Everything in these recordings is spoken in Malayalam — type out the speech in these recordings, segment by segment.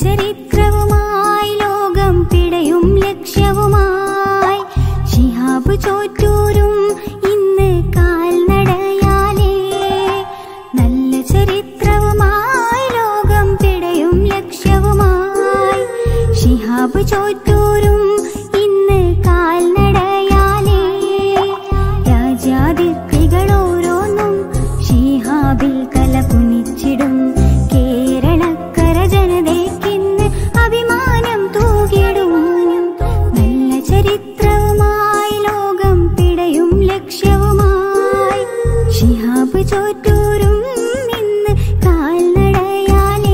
ചരിത്രവുമായി ലോകം പിടയും ലക്ഷ്യവുമായി ശിഹാബ് ചോറ്റൂരും ഇന്ന് കാൽനടയാലേ. നല്ല ചരിത്രവുമായി ലോകം പിടയും ലക്ഷ്യവുമായി ശിഹാബ് ചോറ്റൂരും ഇന്ന് കാൽനടയാലേ. രാജ്യാതിർത്തികളോരോന്നും ശിഹാബിൽ കലപുനിച്ചിടും. കേരളക്കര ജനതയ്ക്കിന്ന് അഭിമാനം തൂകിടും. നല്ല ചരിത്രവുമായി ലോകം പിടയും ലക്ഷ്യവുമായി ശിഹാബ് ചോറ്റൂരും ഇന്ന് കാൽനടയാലേ.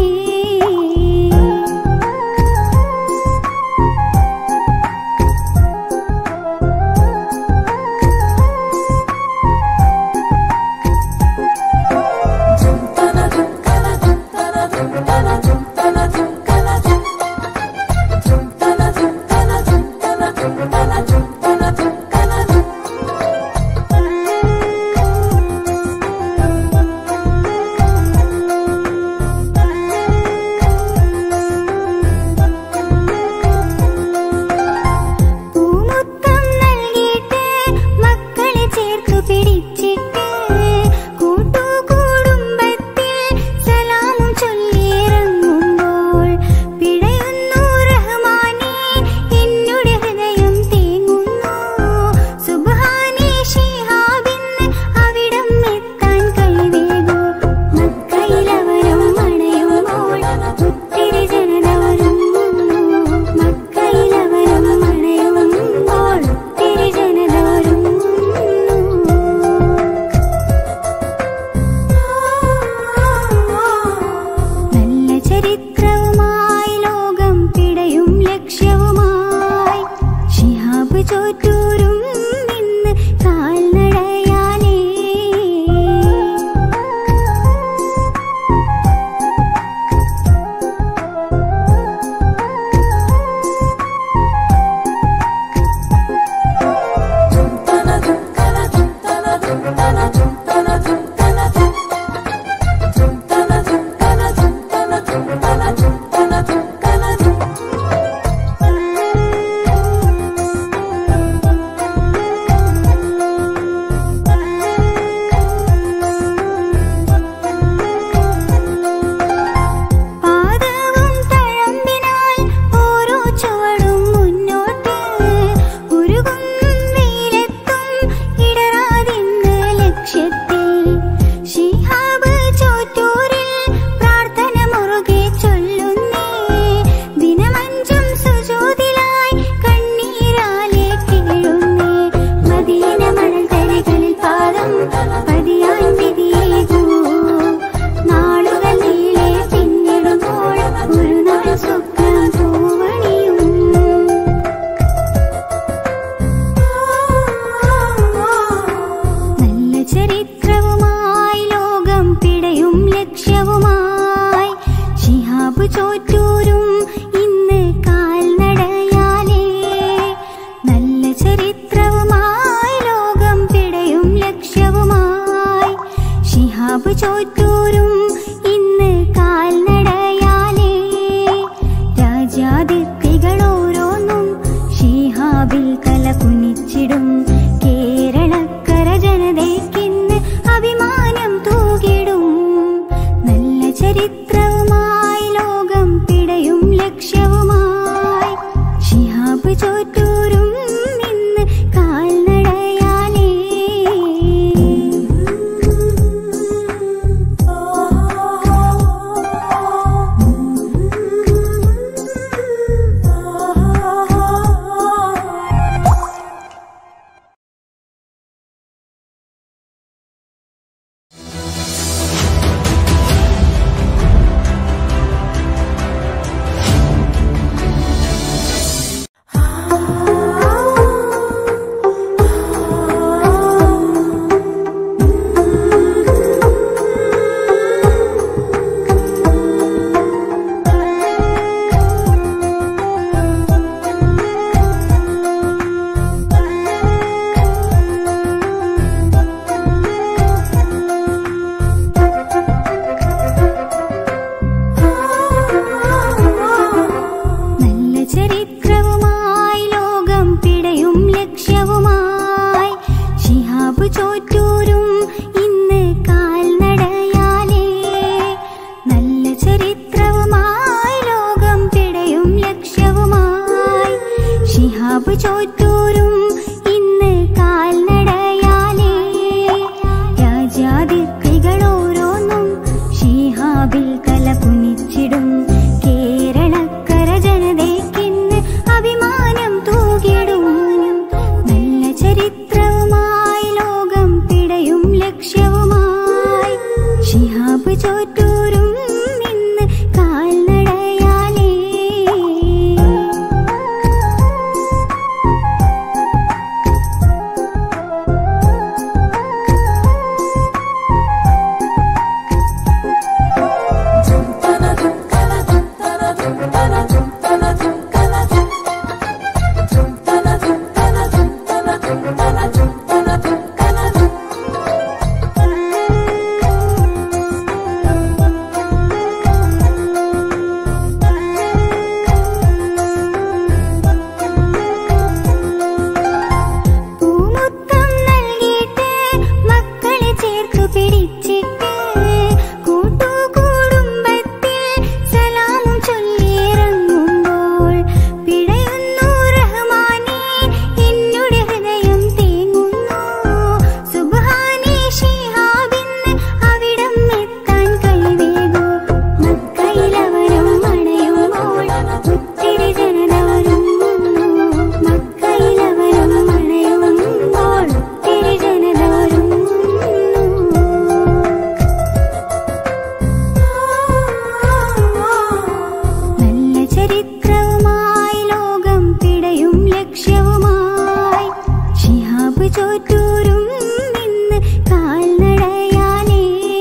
ശിഹാബ് ചോറ്റൂരും ഇന്ന് കാൽനടയാലേ രാജാതിർത്തികളോരോന്നും ശിഹാബിൽ കലപുനിച്ചിടും കേരളക്കര ജനതയ്ക്കിന്ന് അഭിമാനം തൂകിടും നല്ല ചരിത്രവുമായി ലോകം പിടയും ലക്ഷ്യവുമായി ശിഹാബ് ചോറ്റൂരും ഇന്ന് കാൽനടയാലേ ചോറ്റൂരും ഇന്ന് കാൽനടയാലേ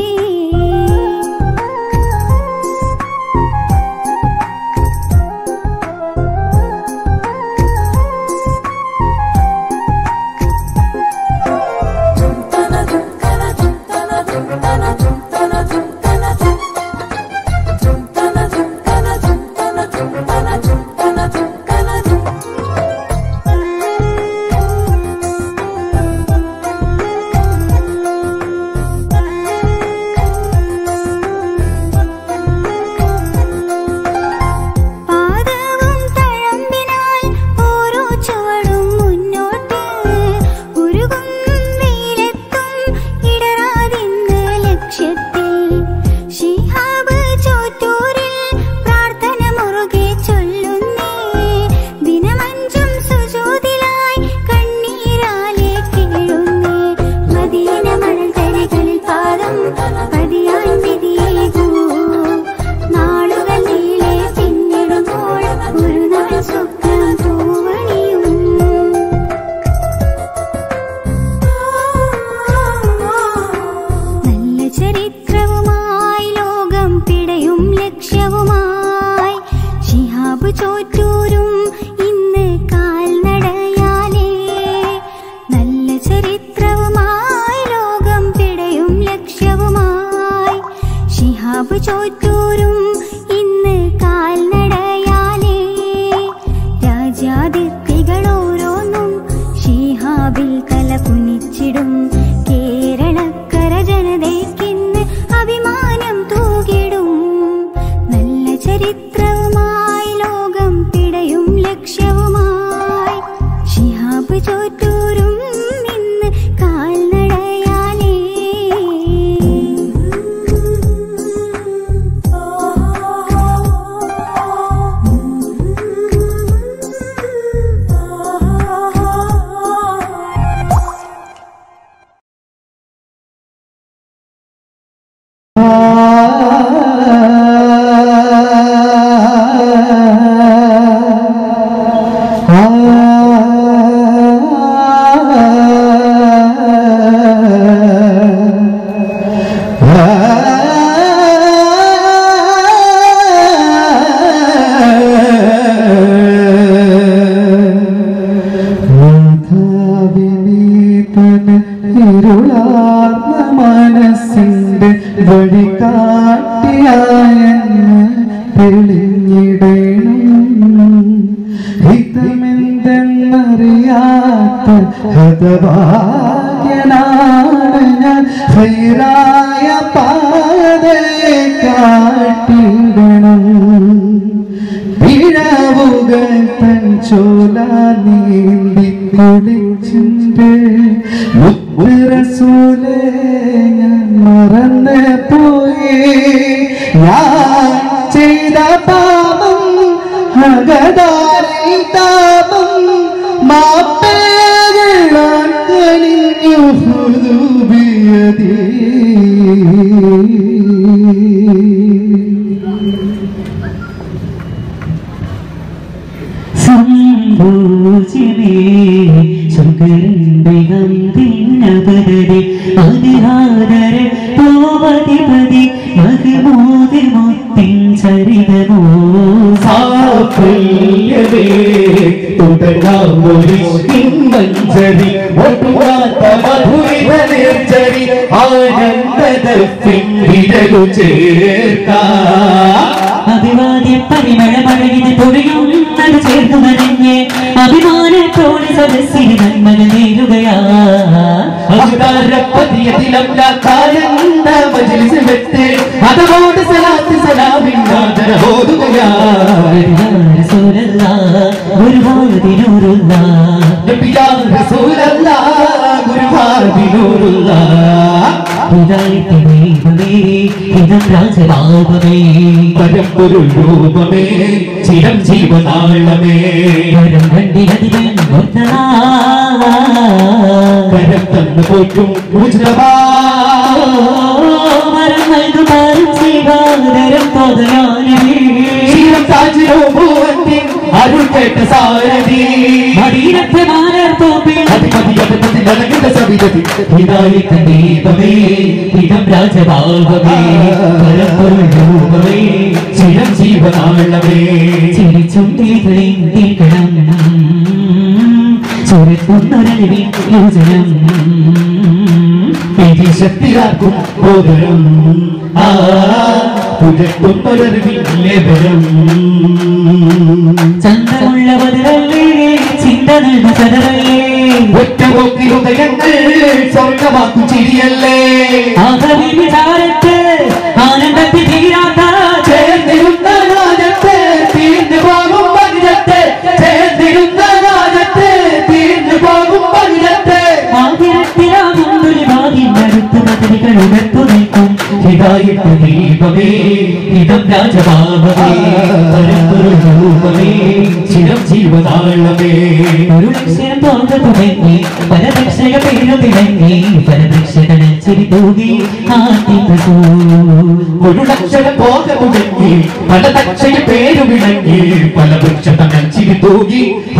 ചരിത്രവുമായി ലോകം പിടയും ലക്ഷ്യവുമായി ശിഹാബ് ചോറ്റൂരും ഇന്ന് കാൽനടയാലേ നല്ല ചരിത്രവുമായി ലോകം പിടയും ലക്ഷ്യവുമായി ശിഹാബ് ചോറ്റൂരും ഇന്ന് കാൽനടയാലേ രാജാതിർത്തികളോരോന്നും ശിഹാബിൽ കലപുനിച്ചിടും കേരളക്കര ജനതയ്ക്കിന്ന് അഭിമാനം തൂകിടും നല്ല ചരിത്രവുമായി ലോകം പിടയും ലക്ഷ്യവുമായി ശിഹാബ് ചോറ്റൂരും ഇന്ന് കാൽനടയാലേ മനസ്സിന്റെ വഴികാട്ടിയായെന്ന് തെളിഞ്ഞിടണം ഹിതമെന്തെന്നറിയാത്ത ഹതഭാഗ്യനാണ് ഞാൻ ഹൈറായ പാതയെ കാട്ടിടണം പിഴവുകൾ തൻ ചോല നീന്തി കുളിച്ചിട്ട് മുത്ത് റസൂലേ ഞാൻ മറന്ന് പോയി ഞാൻ ചെയ്ത പാപം അകതാരിൽ താപം മാപ്പേകളാൻ കനിഞ്ഞു ഹുദൂബിയതീ സംഭൂജിമേ സുഗന്ധി ഗന്ധിന്നപരരെ അതിഹാദര പോവതിപതി മഹമൂദി മുത്തിൻ ചരിതമോ സാഫല്യമേ തുടങ്ങാമൊരു മഞ്ചരി ഒട്ടുമാത്ത മധുരിത നിർജരി ആനന്ദത്തിടു ചേർത്ത അഭിവാദ്യ പരിമള മഴകിന് പൊഴിയുന്നത് ചേർന്നു നനഞ്ഞ് അഭിമാനത്തോടെ സദസ്സിന് നന്മന നേരുകയാ അതോട് സലാത്ത് സലാമില്ലാതോതുകയാ ഗുരുവായൂരിനൂറുള്ള ഗുരുവായൂരുള്ള ഇതം രാജലാഭമേ പരമ്പൊരു രൂപമേ ചിരം ജീവനാളമേ വരം കണ്ടിരതിവൻ കരം തന്നു പോറ്റും വരം നൽകുമാരും ശ്രീകാരം ക്ഷീരം താജിരോ പൂവത്തി അരുൾ കേട്ട സാരഥി മദീനത്തെ മാലർ തോപ്പിൽ അധിപതി അധിപതി നൽകുന്ന സവിധി ഹിദായത്തിൻ ദീപമേ ഇതം രാജഭാവമേ പരമ്പൊരു രൂപമേ ചിരം ജീവനാളമേ ചിരിച്ചുണ്ടികളിൽ തീർക്കണം ചുരത്തുന്നൊരലിവിൻ യോജനം ശക്തിയാക്കും ബോധനം പുരട്ടുന്നൊരറിവില്ലേവരം ചന്തമുള്ള ബദറല്ലേ ചിന്ത നൽകു ചതറല്ലേ ഒറ്റ പോക്കി ഹൃദയങ്ങൾ സ്വർഗമാക്കു ചിരിയല്ലേ ആകവി വിചാരത്ത് ആനന്ദത്തിൽ തീരാത്ത ചേർന്നിരുന്ന രാജത്തെ തീർന്നു പോകും പരിജത്തെ ചേർന്നിരുന്ന രാജത്തെ തീർന്നു പോകും പരിജത്തെ ആതിരത്തിലാകുന്നൊരു ഭാഗ്യടുത്ത് പദ്ധതികൾ ഉയർത്തു നിൽക്കും ഹിദായത്ത് ദീപമേ ഇതം രാജഭാവമേ പരമ്പൊരു രൂപമേ ചിരം ജീവനാളമേ ഒരു ലക്ഷ്യം തോന്നു തുടങ്ങി പരദക്ഷക പേരു തിളങ്ങി പരദക്ഷകടൽ ചിരി തൂകി ഒരു ലക്ഷണം പോക തുടങ്ങി പല തക്ഷയ പേരു വിളങ്ങി പല വൃക്ഷതങ്ങൾ ചിരി തൂകി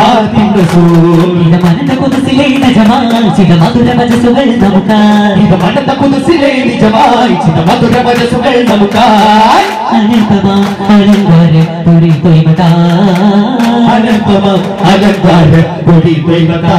മനந்த കുതിസിലെ നിജമാൽ ചില മധുര വചസുകൾ നമുക്കായി ഇത് മനത്ത കുതിസിലെ നിജമായി ചില മധുര വചസുകൾ നമുക്കായി അനന്തമാ അലങ്കാര പുരി ദൈവതാ അനന്തമം അലങ്കാര പൊടി ദൈവതാ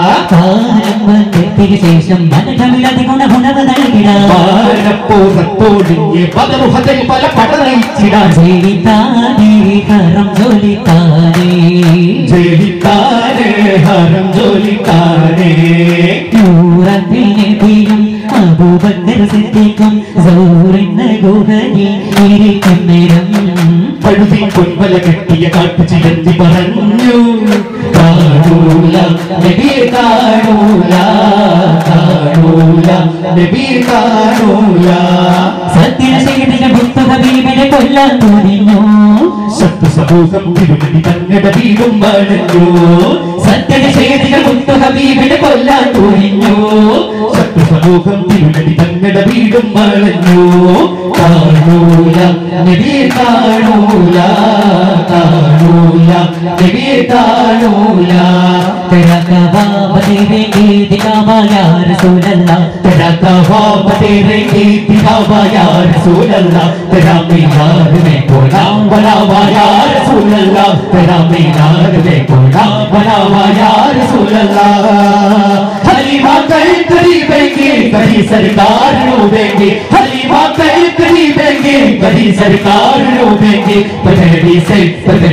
ശേഷം മനഃമില്ലാതെ ഗുണഗുണവ് നൽകിടാം പാരപ്പോകത്തോടിഞ്ഞ് പദമുഖത്തിൽ പല പട നയിച്ചിടാൻ ജയിത്താനേ ഹരം ജോലിത്താനേ ജയിത്താനേ ഹരം ജോലിത്താനേ നൂറത്തിൽ നബിയും അബൂബക്കർ സിദ്ദീഖും സൗറിന്റെ ഗുഹയിൽ ഇരിക്കും നേരം പഴുതി പൊൻവല കെട്ടിയ കാട്ടു ചിരന്തി പറഞ്ഞു കാണൂല നബിയെ കാണൂല കാണൂല നബിയെ കാണൂല സത്യശീലിക മുത്തു ഹബീബിനെ കൊല്ലാൻ തോന്നിഞ്ഞു ശത്രു സമൂഹം തിരുമതി തങ്ങളുടെ വീടും വളഞ്ഞു സത്യശീലിക മുത്തു ഹബീബിനെ കൊല്ലാൻ തോന്നിഞ്ഞു ശത്രു സമൂഹം തിരുമതി തങ്ങളുടെ വീടും വളഞ്ഞു കാണൂല നബിയെ കാണൂല കാണൂല നബിയെ കാണൂല तेरा कबाब तेरे दिखावा या रसूल अल्लाह तेरा कबाब तेरे दिखावा या रसूल अल्लाह तेरा मीनार में कोना बनावा या रसूल अल्लाह तेरा मीनार में कोना बनावा या रसूल अल्लाह हलीमा कल करीबेंगे कभी सरकार रोवेंगे हलीमा कल करीबेंगे कभी सरकार रोवेंगे पगड़ी से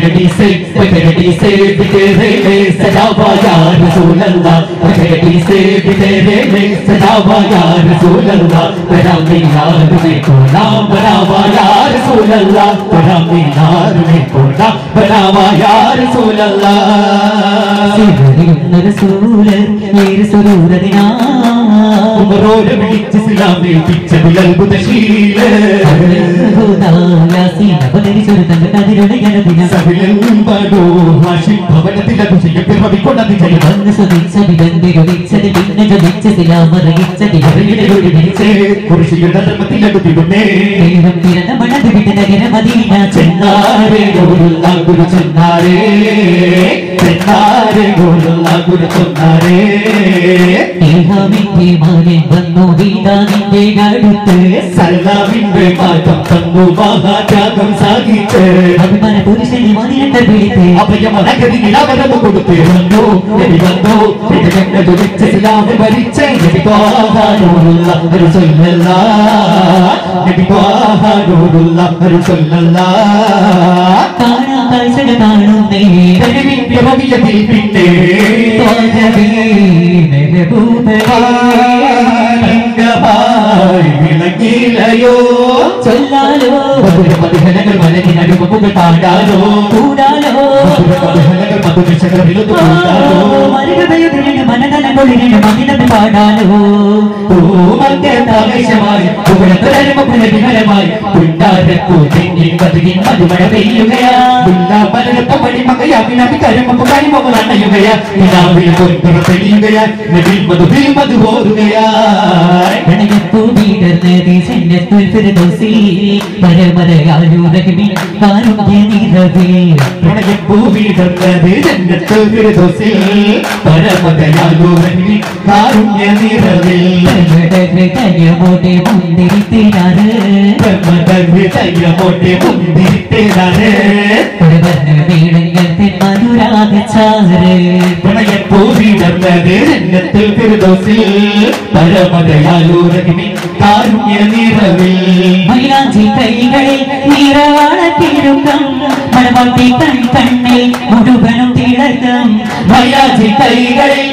बितेरे में सजावा या रसूल अल्लाह पगड़ी से बितेरे में सजावा या रसूल अल्लाह तेरा मीनार में को नाम बनावा या रसूल अल्लाह तेरा मीनार में को नाम बनावा या रसूल अल्लाह रसूल ये रसूल दिना उमरोड बिच इस्लामी बिच बिलल बुतशील होदा यासीन बदरी सुरतन कदिरुने यनदिना सबिलन बडो हाशिम भवनतिल दुसिय पिरवि कोडति जय बंद सदी बंदिरु दिच्छति बिन्न जदिच्छ सिलामर गिच्छति हरियलुडि बिचे कुर्सिय धर्मतिल दुतिबुने ദേഹം തിരന മണത് വിട്ട് നഗര മദീന ചെന്നാരെ ഗോരുള്ള ഗുരു ചെന്നാരെ ഗോരുള്ള ഗുരു ചെന്നാരെ ദേഹമിന്റെ മാനൻ വന്നു വീതാനിന്റെ അടുത്ത് സല്ലാവിന്റെ മാറ്റം തന്നു മഹാത്യാഗം സാധിച്ച് അഭിമാന പുരുഷനെ മദിനത്തെ വിളിത്ത് അഭയമനഗതി നിലവരം കൊടുത്ത് വന്നു നബി വന്നു പിതകണ്ടു വെച്ച് ഇസ്ലാം ഭരിച്ച നബി ത്വാഹാനൂറുള്ള റസൂലുള്ളാഹ് നബി ത്വാഹാനൂറുള്ള റസൂലുള്ളാഹ് കാണാ കാഴ്ചകൾ കാണുന്നേ നബിയുടെ ഭവിയത്തിൽ പിന്നെ ത്വാജബീ മെഹബൂബേ വിളങ്ങിലയോ ചൊല്ലാലോ മധുരമധുഹനങ്ങൾ മനതിനടുപ്പുകൾ പാടാലോ കൂടാലോ മധുരമധുഹനങ്ങൾ മധുരശകർ വിളുത്തു കൂടാലോ മരുകതയുതിരണ്ട് മനതലകൊള്ളിരണ്ട് മതിലത്ത് പാടാലോ പൂമന്ത്യതാവേശമായി പുകഴത്തുരരുമപുരവിഹരമായി പുണ്ടാരപ്പൂ തെങ്ങിൽ കതുകിൻ മധുമഴ പെയ്യുകയാ പുല്ലാമലരത്തപ്പടി മകയാവിനവി കരുമപ്പു കരിമകളണയുകയാ നിലാവിൽ പൊൻപുറ തെളിയുകയാ നബിൽ മധുവിൽ മധുപോരുകയാ പ്രണയപ്പൂ വീടർന്നത് ജന്നത്തുൽ ഫിർദൗസി പരമരയാലു റഹ്മി കാരുണ്യ നിറവേ പ്രണയപ്പൂ വീടർന്നത് ജന്നത്തുൽ ഫിർദൗസിൽ പരമദയാലു റഹ്മി കാരുണ്യ നിറവിൽ ഹൃദയമോടെ മുന്തിരിത്തിനാറ് ഹൃദയമോടെ മുന്തിരിത്തിനാറ് വീടങ്ങൾ മധുരാഗച്ചാറ് പ്രണയപ്പൂ വീടർന്നത് ജന്നത്തുൽ ഫിർദൗസിൽ പരമദയാലു റഹ്മി കാരുണ്യ നിറവിൽ മൈലാഞ്ചി കൈകളിൽ നിറവാളത്തിരുക്കം മണവാട്ടി കണ്ണിൽ മുഴുവനും തിളക്കം മൈലാഞ്ചി കൈകളിൽ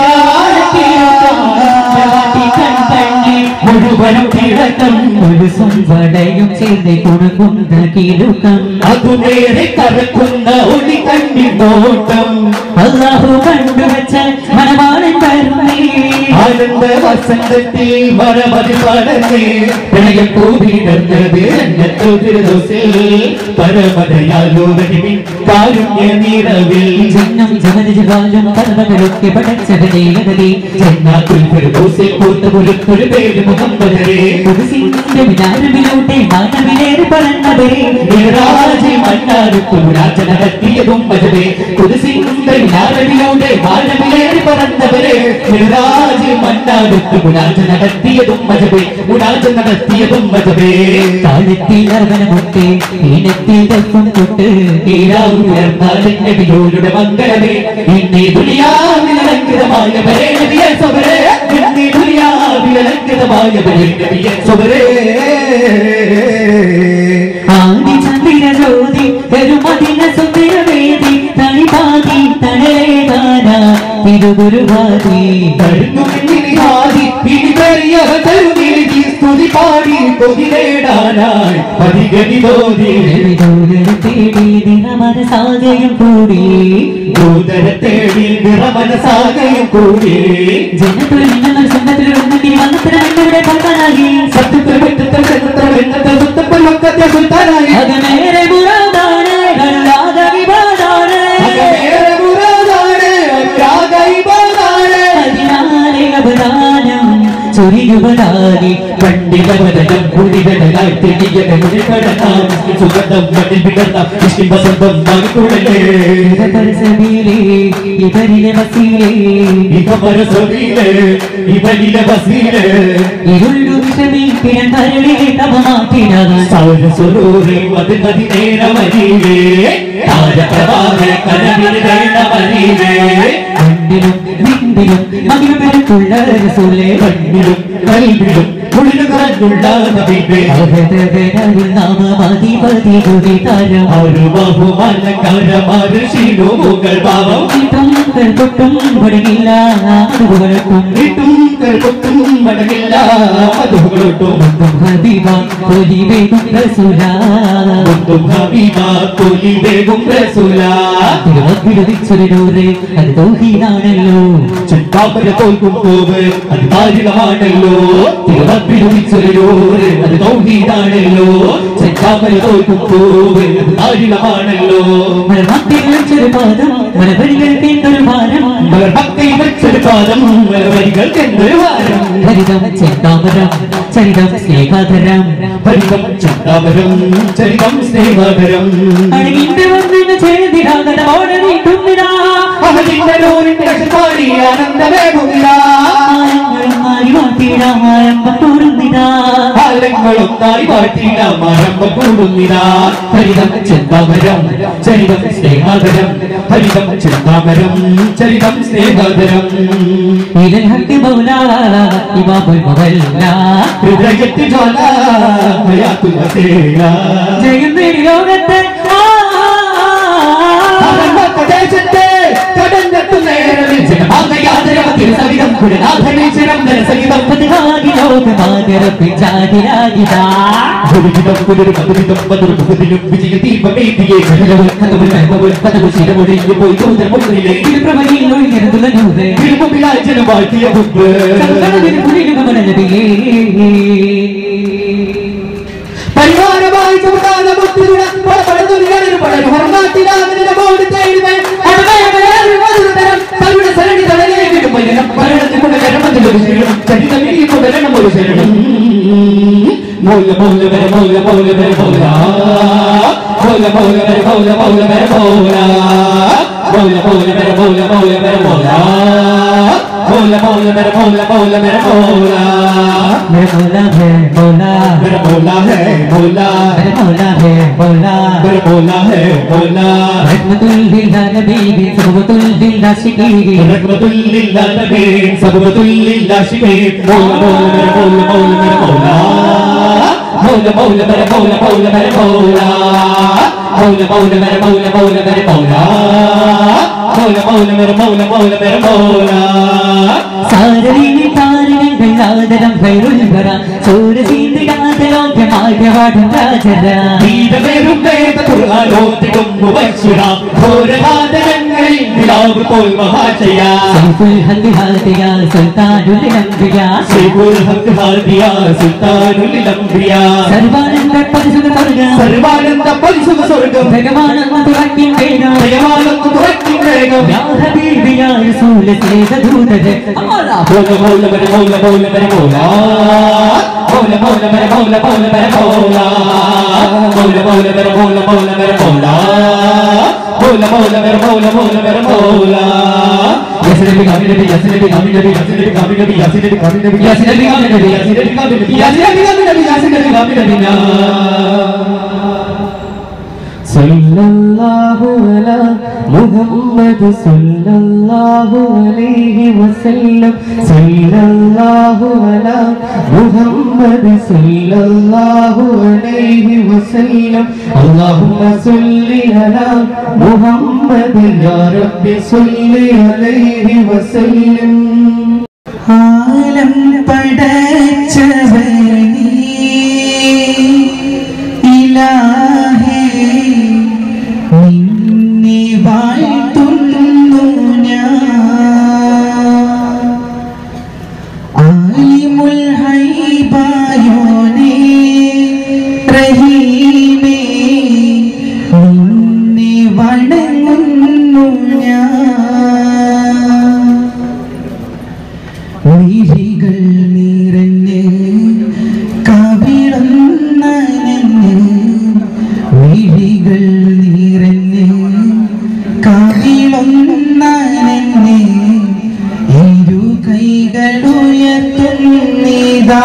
മുഴുവനും തിളക്കം ഒരു സ്വടയും ചേർന്ന് കൊടുക്കുന്ന കിലുക്കം അതു നേരെ കറക്കുന്ന ഒളി കണ്ണിൻ നോട്ടം അല്ലാഹു കണ്ടുവച്ച മണവാളൻ കരുണേ ആനന്ദ വസന്തത്തിൽ മരമതി പടന്നേ പ്രണയപ്പൂ വീടർന്നത് ജന്നത്തുൽ ഫിർദൗസിൽ പരമദയാലു റഹ്മി കാരുണ്യ നിറവിൽ ജന്നം ജവനജവാലും പർവ്വതമൊക്കെ പടച്ചവനെ അകലെ ജന്നാത്തുൽ ഫിർദൗസിൽ പൂത്തപുരത്തൊരു പേര് മുഹമ്മദരേ കുരിശിന്റെ വിനാരമിലൂടെ മാനവിലേറി പറന്നവരെ മിറാജിൽ മണ്ണാടുത്തു രാജ നടത്തിയതും മജബേ കുരിശിന്റെ വിനാരമിലൂടെ മാനവിലേറി പറന്നവരെ മിറാജിൽ മണ്ണാടുത്തു രാജ നടത്തിയതും മജബേ രാജ നടത്തിയതും മജബേ താഴത്തിൽ അർവനമൊക്കെ ഈനത്തിൽ ദൽപ്പം തൊട്ട് നബിയോരുടെ മംഗളമേ ഇന്നീ ദുനിയാവിലലങ്കൃതമായവരേ നബിയെ സ്വബരേ ഇന്നീ ദുനിയാവിലലങ്കൃതമായവരേ നബിയെ സ്വബരേ ആദി ചന്ദ്ര ജ്യോതി കരുമദിന സുന്ദരവേദി തണിപാതി തണലേതാന തിരുഗുരുവാദി കരുണുമിന്നിഹാദി ഇനി പെരിയവ തരുനിധി സ്തുതി പാടി കൊതി നേടാനായി പരിഗണിതോതി ദൂതരെ തേടി ദിനമനസാകയും കൂടി ദൂതരെ തേടി നിറമനസാകയും കൂടി ജനത്തിൽ നിങ്ങൾ സ്വന്തത്തിൽ ഉന്നതി വന്നത്തിനെ പത്താനായി സുൽത്താനായി അകമേറെ മുറാദാണ് കരുണാക വിവാദാണ് അതിനാലെ അപദാനം ചൊരിയുവതാരി പണ്ഡിതവദനം കുടികളായി തിരികടം സുഗന്ധം മണ്ണിൽ വിടർന്ന ഇഷ്ടി വസന്തം വാങ്ങിക്കൊള്ളേ പരസബീലേ ഇവരിലെ വസീലേ ഇവരിലെ വസീലേ ഇരുളു വിഷമി പിഴന്തരളെ തപമാക്കിനാകാൻ സൗരസ്വരൂരേ മതി നേരമരീവേ താരപ്രഭാവേ കനവിൽ വേണമരീവേ കണ്ടിലും നിന്റെ മുമ്പിലും മഹിമപരത്തുള്ള റസൂലേ കണ്ണിലും കൽവിലും കുളിരുകരഞ്ഞുള്ള നബിയെ നാമമധിപതി ഗുരുതാരം ഒരു ബഹുമാനക്കാരമാര് ശീലോകൾ ഭാവം തൊട്ടും മുടങ്ങില്ല അതുകൊണ്ടും ഇട്ടും കൽപ്പൊട്ടും മടങ്ങില്ല മധുകളൊട്ടും ഹബീബ പൊലിവേഗം റസൂല ഹബീബ പൊലിവേഗം റസൂല തിരുവത്തിരുതിച്ചൊരു അത് തൗഹീദാണല്ലോ ചിന്താപര തോൽക്കും പോവ് അത് താരികമാണല്ലോ തിരുവത്തിരുതിച്ചൊരു അത് തൗഹീദാണല്ലോ ചിന്താപര തോൽക്കും പോവ് അത് താരികമാണല്ലോ മലർഭക്തികൾ പാദം മലവഴികൾക്ക് എന്തൊരു ഭാരം ഭക്തി വെച്ചൊരു പാദം വരികൾക്ക് എന്തൊരു ഭാരം ഹരിതം ചിന്താമരം ചരിതം സ്നേഹാധരം ഹരിതം ചിന്താപരം ചരിതം സ്നേഹകരം അഴകിന്റെ വന്നിന് ചേർന്നിടാകടമോടെ നീട്ടുന്നിടാ അവന്റെ ലോറിന്റെ കഷ്ടപ്പാടി ആനന്ദമേകുന്നില്ല കാലങ്ങളൊന്നായി പാട്ടില്ല മരമ്പം കൂടുന്നില്ല ഹരിതം ചിന്താമരം ചരിതം സ്നേഹാദരം ഹരിതം ചിന്താമരം ചരിതം സ്നേഹാദരം ഹൃദയത്തിൽ ജ്വാല ഹയാത്തുൽ വസീല ജയം നേടി ലോകത്തെ ദേശത്തെ കടന്നെത്തു നേരത്തിൽ ജനമാകയാതരവത്തിൽ സവിധം കുടനാഥനെ ചിരന്തര സഹിതം ഒരുവിധം പുനരു പതിവിധം പതിരു മുഖത്തിലും വിജയ ദീപമേന്തിയെ ശിരമൊഴിഞ്ഞു പോയി തോന്നൽ ജനം വാഴ്ത്തിയ മുമ്പ് പരിവാരമായി ചുമതാന മുത്തിരുട പടപടതുനിരൊരു പടരു ഹർമാറ്റിലാമിനെ ബോർഡ് തേടുമേ അടവയവയാരും തരുടെ സരണി തടലേകിടും മരണം ഭരണത്തിൽ കൊണ്ട് കരമത്തിലും ശരണം ചരിതമേകി കൊണ്ടരണം ഒരു ശരണം മൗല മൗല വര മൗല മൗല വര മൗല മൗല മൗല വര മൗല മൗല വര മൗല മൗല മൗല വര മൗല മൗല വര മൗല മൗല മൗല വര മൗല മൗല വര മൗല मौला है मौला मेरा मौला है मौला मौला है मौला मेरा मौला है मौला रहमतुल लिल आलमीन सबतुल लिल आशिकीन रहमतुल लिल आलमीन सबतुल लिल आशिकीन मौला मौला मेरा मौला मौला मौला मेरा मौला मौला मेरा मौला मौला मौला मेरा मौला मौला मेरा मौला मौला मौला मेरा मौला मौला मेरा मौला सारणी तारणങ്ങൾ ആദരം ഭൈരുൽ വര സൂര്യസീന്തികാതരം മാർഗവാടം രാജര ദീപമേറും വേദ ഖുർആനോദിക്കും മുബശ്ശിറ ഘോരവാദനങ്ങളിൽ നിലാവ് പോൽ മഹാശയ സൈഫുൽ ഹഖ് ഹാദിയ സുൽത്താനുൽ അംബിയ സൈഫുൽ ഹഖ് ഹാദിയ സുൽത്താനുൽ അംബിയ സർവാനന്ദ പരിശുദ്ധ സ്വർഗ്ഗം സർവാനന്ദ പരിശുദ്ധ സ്വർഗ്ഗം ഭഗവാനന്ദ തുറക്കിൻ വേഗം ഭഗവാനന്ദ തുറക്കിൻ വേഗം യാ ഹബീബി യാ റസൂൽ സ്നേഹദൂതരെ മൗല മൗല മര മൗല മൗല മര മൗല മൗല മൗല മര മൗല മൗല മര മൗല മൗല മൗല മര മൗല മൗല മര മൗല മൗല മൗല മര മൗല മൗല മര മൗല യസ്നബി കാമി നബി യസ്നബി കാമി നബി യസ്നബി കാമി നബി യസ്നബി കാമി നബി യസ്നബി കാമി നബി യസ്നബി കാമി നബി യസ്നബി കാമി നബി യസ്നബി കാമി നബി സല്ലല്ലാഹു അലാ മുഹമ്മദ് സല്ലല്ലാഹു അലൈഹി വസല്ലം സല്ലല്ലാഹു അലാ മുഹമ്മദ് സല്ലല്ലാഹു അലൈഹി വസല്ലം അല്ലാഹുമ്മ സല്ലി അലാ മുഹമ്മദ് യാ റബ്ബി സല്ലി അലൈഹി വസല്ലം ആലം പടച്ചവനേ ഇലാഹേ നിന്നെ വാഴ്ത്തുന്നു ഞാൻ ആലിമുൽ ഹൈബായോനേ റഹീമേ നിന്നെ വണങ്ങുന്നു ഞാൻ വിഴികൾ നിറഞ്ഞ് കവിളന്നനഞ്ഞ് വിഴികൾ നിറഞ്ഞ് കവിളന്നനഞ്ഞ് ഇരു കൈകളുയർത്തുന്നിതാ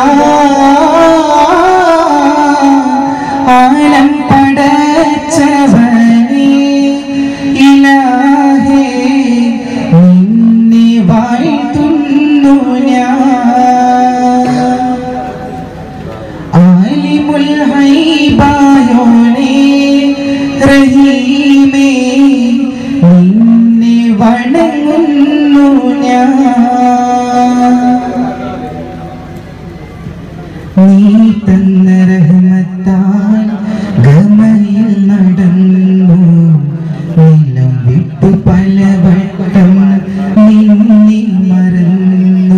ആലം പടച്ചവനേ ഇലാഹേ നീ തന്ന റഹ്മത്താൽ ഗമയിൽ നടന്നു നിലം വിട്ടു പലവട്ടം നിന്നെ മറന്നു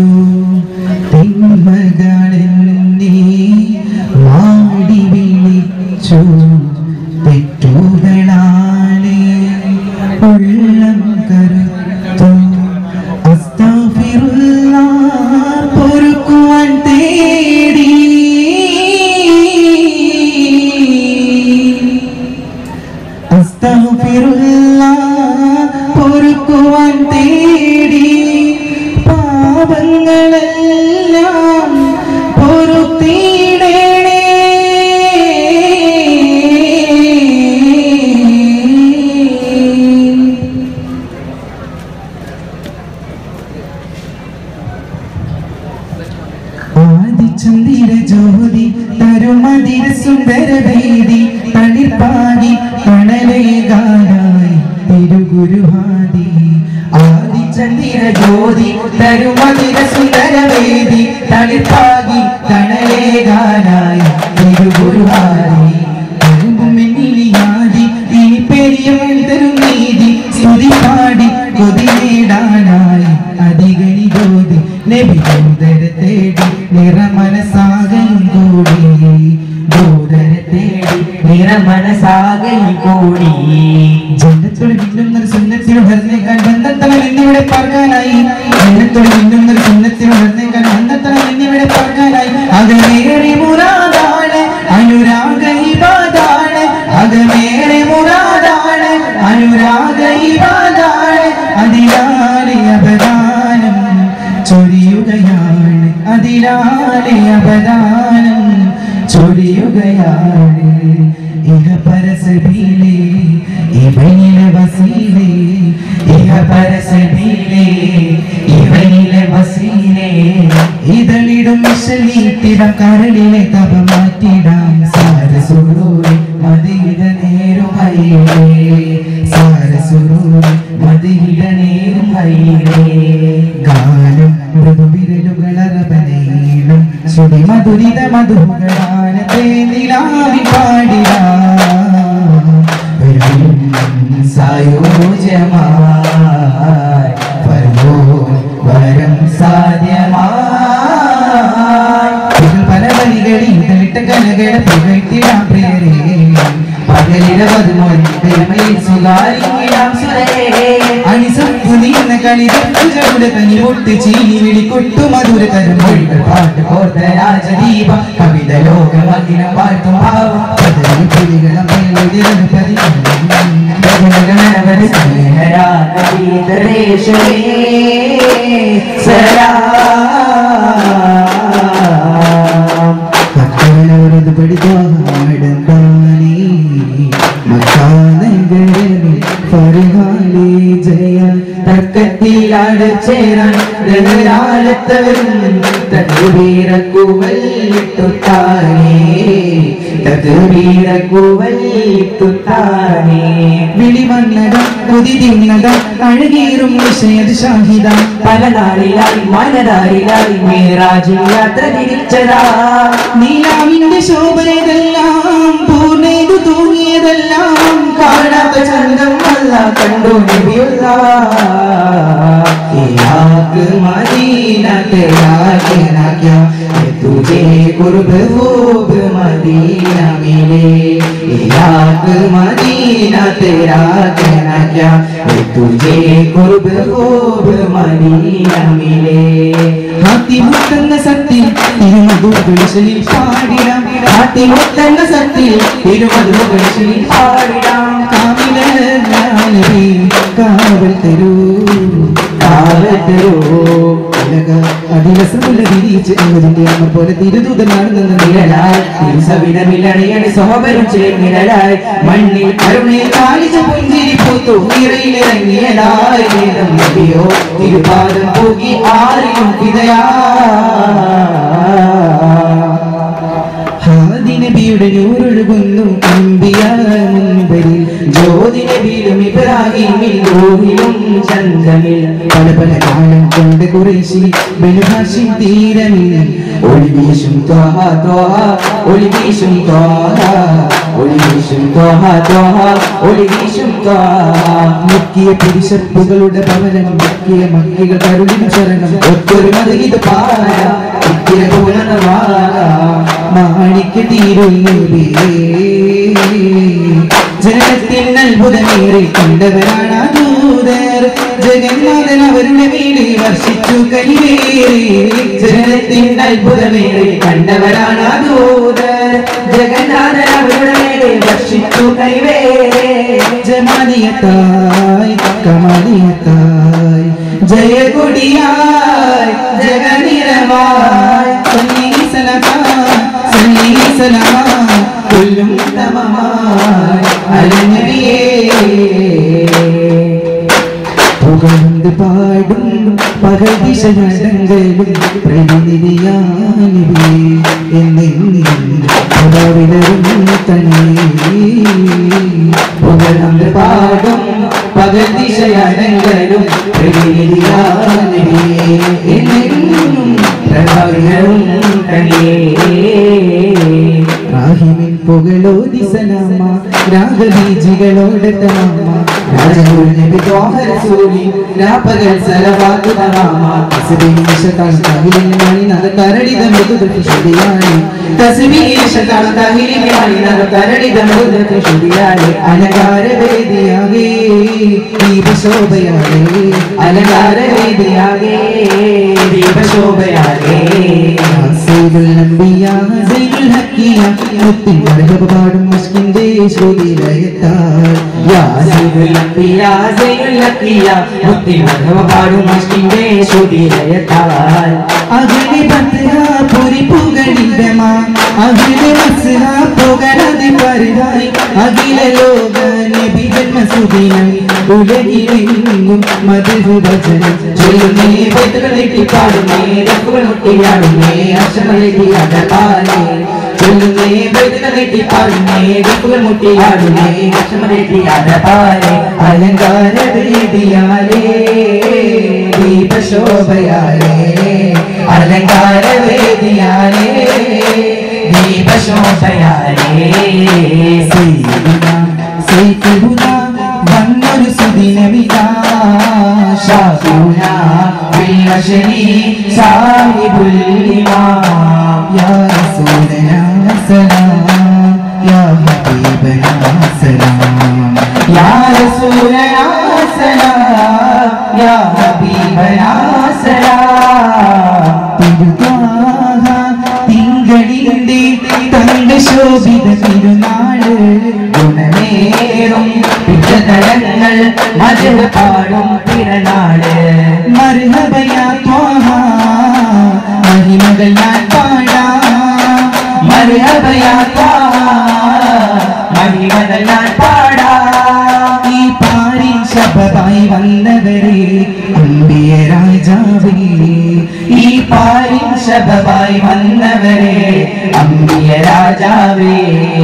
തിന്മകളെന്നെ വാടി വിളിച്ചു തെറ്റുകളാണ് ഉള്ളം കരുത്തു അസ്തഗ്ഫിറുല്ലാഹ് പൊറുക്കുവാൻ തേടി അസ്തഗ്ഫിറുല്ലാഹ് പൊറുക്കുവാൻ തേടി പാപങ്ങളെല്ലാം പൊറുത്തിടണേ ആദിചന്ദ്ര ജ്യോതി തരുമതിര സുന്ദര വേദി തളിർപ്പാകി തണലേകാനായി തിരുഗുരുഹാദി ആദിചന്ദ്ര ജ്യോതി തരുമതിര സുന്ദര വേദി തളിർപ്പാകി തണലേകാനായി തിരുഗുരുഹാദി ിയാതി ഇനി പെരിയും നീതി സ്തുതി പാടി കൊതി നേടാനായി അധികനി ജ്യോതി നബി ദൂതരെ തേടി നിറമനസാകയും കൂടി ദൂതരെ തേടി നിറമനസാകയും കൂടി ജന്നത്തോട് മിന്നുന്നൊരു സുന്നത്തിന് ഉണർന്നേക്കാൻ ബന്ധത്തളം എന്നിവിടെ പാർക്കാനായി ജന്നത്തോട് മിന്നുന്നൊരു സുന്നത്തിന് ഉണർന്നേക്കാൻ ബന്ധത്തളം എന്നിവിടെ പാർക്കാനായി അകമേറെ മുറാദാണ് അനുരാഗ ഇബാദാണ് അകമേറെ മുറാദാണ് അനുരാഗ ഇബാദാണ് അതിലാലെ അപദാനം ചൊരിയുകയാണ് അതിലാലെ അപദാനം ചൊരിയുകയാണ് ഇഹ പരസബീലേ ഇവനിലെ വസീലേ ഇഹ പരസബീലേ ഇവനിലെ വസീലേ ഇതളിടും മിശലീട്ടിടം കരളിലെ തപ മാറ്റിടാം സാരസുരൂരി മദീന നേരും ഹൈലേ സാരസുരൂരി മദീന നേരും ഹൈലേ ഗാനം മൃദുവിരലുകളറബനീളം ശ്രുതി മധുരിത മധുകളാനത്തെ നിലാവി പാടിടാം സായോജ്യമായി വരുമോ വരം സാധ്യമായി പല വരികളിൽ തളിട്ട കലകള പുകഴ്ത്തിടാം പ്രിയരേ പകലിടവതുമൊഴി പെരുമയിൽ സുഖാരിക്കാം സുരേ അണിസപ്പു നീന്ന കളിതയുടെ കനി പൊട്ട് ചീനി വിളിക്കൊട്ടു മധുര കരുമൊഴികൾ പാട്ട് കോർത്ത രാജദീപം കവിത ലോകമകില പാട്ടും ഭാവം പുലികളും കത്തവനവരത് പഠിതാടന്താനേ മക്കാനഗരമേ ഫർഹാലേ ജയ തക്കത്തിലാട് ചേരാൻ ഗണരാലത്തവരും തക്ബീറക്കുവല്ലിട്ടുത്താനേ തക്ബീറക്കുവല്ലിട്ടുത്താനേ വിളിവന്നത കുതിതിന്നത അഴകേറും വിഷയത് ഷാഹിദ പല നാളിലായി മനതാരിലായി മേറാജിൽ യാത്ര തിരിച്ചതാ നീലാവിന്റെ ശോഭനതെല്ലാം പൂർണ്ണേതു തൂങ്ങിയതെല്ലാം കാണാത്ത ചന്തം അല്ല കണ്ടു നബിയുള്ള मदीना तेरा कहना क्या तुझे कुर्ब खूब मदीना मिले याक मदीना तेरा कहना क्या तुझे कुर्ब खूब मदीना मिले हाथी मुत्तन्न सत्ती തിരുമധുരങ്ങളിൽ പാടിടാം ഹാത്തി മുത്തന്ന സത്തിൽ തിരുമധുരങ്ങളിൽ പാടിടാം കാമിലേ കാവൽ തരൂ അതിലസമുള്ള വിരിച്ച് എന്നതിന്റെ അമ്മ പോലെ തിരുദൂതനാണ് നിന്ന് നിഴലായി തിരുസവിടമില്ലണയണി സഹോദരം ചേർന്നിഴലായി മണ്ണിൽ കരുണയിൽ കാലിച്ച പുഞ്ചിരി പൂത്തു ഇറങ്ങിയതായി വേദം നബിയോ തിരുപാദം പോക്കി ആരെയും പിതയാ നബിയുടെ നൂറൊഴുകുന്നു അമ്പിയ മുൻപരിൽ ജ്യോതി നബിയിലും ഇബ്രാഹിമിൽ റൂഹിലും ചന്ദ്രനിൽ പല പല കാലം കൊണ്ട് ഖുറൈശി ബനു ഹാഷിം തീരമിൽ ഒളി വീശും ത്വാഹ ത്വാഹ ഒളി വീശും ത്വാഹ ഒളി വീശും ത്വാഹ ത്വാഹ ഒളി വീശും ത്വാഹ മുക്കിയ പിരിശപ്പുകളുടെ പവനം മുക്കിയ മക്കികൾ കരുളിൻ ശരണം ഒത്തൊരു മതഗീത പാര ഇത്തിര പൂരണവാര മാണിക്ക് തീരുന്നേ ജനത്തിൽ അത്ഭുതമേറെ കണ്ടവരാണ് ദൂതർ ജഗന്നാഥൻ അവരുടെ മേലെ വർഷിച്ചു കനിവേറെ ജനത്തിൽ അത്ഭുതമേറെ കണ്ടവരാണ് ദൂതർ ജഗന്നാഥൻ അവരുടെ മേലെ വർഷിച്ചു കനിവേറെ ജമാലിയത്തായി കമാലിയത്തായി ജയകൊടിയായി ജഗനിരവായി സല്ലി സലാം കൊല്ലും തമമായി അലനബിയേ പുകഴ്ந்து പാടും പകൽ ദിശയടങ്ങളും പ്രതിനിധിയാനിവേ എന്നെന്നും വിളരും തനേ പുകഴ്ந்து പാടും പകൽ ദിശയടങ്ങളും പ്രതിനിധിയാനിവേ എന്നെന്നും വിളരും തനേ റാഹിമിൻ പുകളോതി സലാമ രാഗബീജികളോടെ തമാമ രാജകുൽ നബി ത്വാഹ റസൂലി രാപകൽ സലവാത്തു തമാമ തസ്ബീഹ തഹ്ലീൽ മണി നദ കരടിത മൃദുദ ശുദിയാനി തസ്ബീഹ തഹ്ലീൽ മണി നദ കരടിത മൃദുദ ശുദിയാനി അലങ്കാര വേദിയാകെ ദീപശോഭയാകെ അലങ്കാര വേദിയാകെ ദീപശോഭയാകെ സയ്യിദുൽ അംബിയാ സയ്യിദുൽ ഹക്കിയ മുത്തിൻ പാടും മസ്കിന്റെ ശ്രുതിലയത്താൽ യാ സയ്യിദുൽ അംബിയാ സയ്യിദുൽ ഹക്കിയ മുത്തിൻ പാടും മസ്കിന്റെ ശ്രുതിലയത്താൽ അഗ്നി പത്ര പുരി പുകളിടമാ അഗ്നി മസ്ഹ പുകളതി പരിഹായി അഖില ലോക നബി ജന്മസുദിനം ഉലകിലെങ്ങും മധു വചനം ചൊല്ലുന്നേ ബൈത്തുകളിൽ പാടുന്നേ രക്കുകൾ മുട്ടിയാടുന്നേ അക്ഷരങ്ങളിൽ അടപാലേ ചൊല്ലുന്നേ ബൈത്തുകളിൽ പാടുന്നേ രക്കുകൾ മുട്ടിയാടുന്നേ അക്ഷരങ്ങളിൽ അടപാലേ അലങ്കാര വേദിയാലേ ദീപശോഭയാലേ അലങ്കാര വേദിയാലേ ദീപശോഭയാലേ സൈഫുന വന്നൊരു സുദിനമിതാ ഷാഫുന ബിൽവശരി സാഹിബുൽ ഇമാം യാ റസൂലനാ സലാം യാ ഹബീബനാ സലാം യാ റസൂലനാ സലാം യാ ഹബീബനാ സലാം തിരുത്വാഹ തിങ്കളിന്റെ തങ്കശോഭിത തിരുനാള് ഗുണമേറും പിതരങ്ങൾ മധുര പാടും പിറനാള് മർഹബയാ ത്വാഹ മഹിമകൾ ഞാൻ പാടാം മർഹബയാ ത്വാഹ മഹിമകൾ ഞാൻ പാടാം ഈ പാരിൻ ശബദായി വന്നവരെ അമ്പിയ രാജാവേ ഈ പാരിൻ ശബദായി വന്നവരെ അമ്പിയ രാജാവേ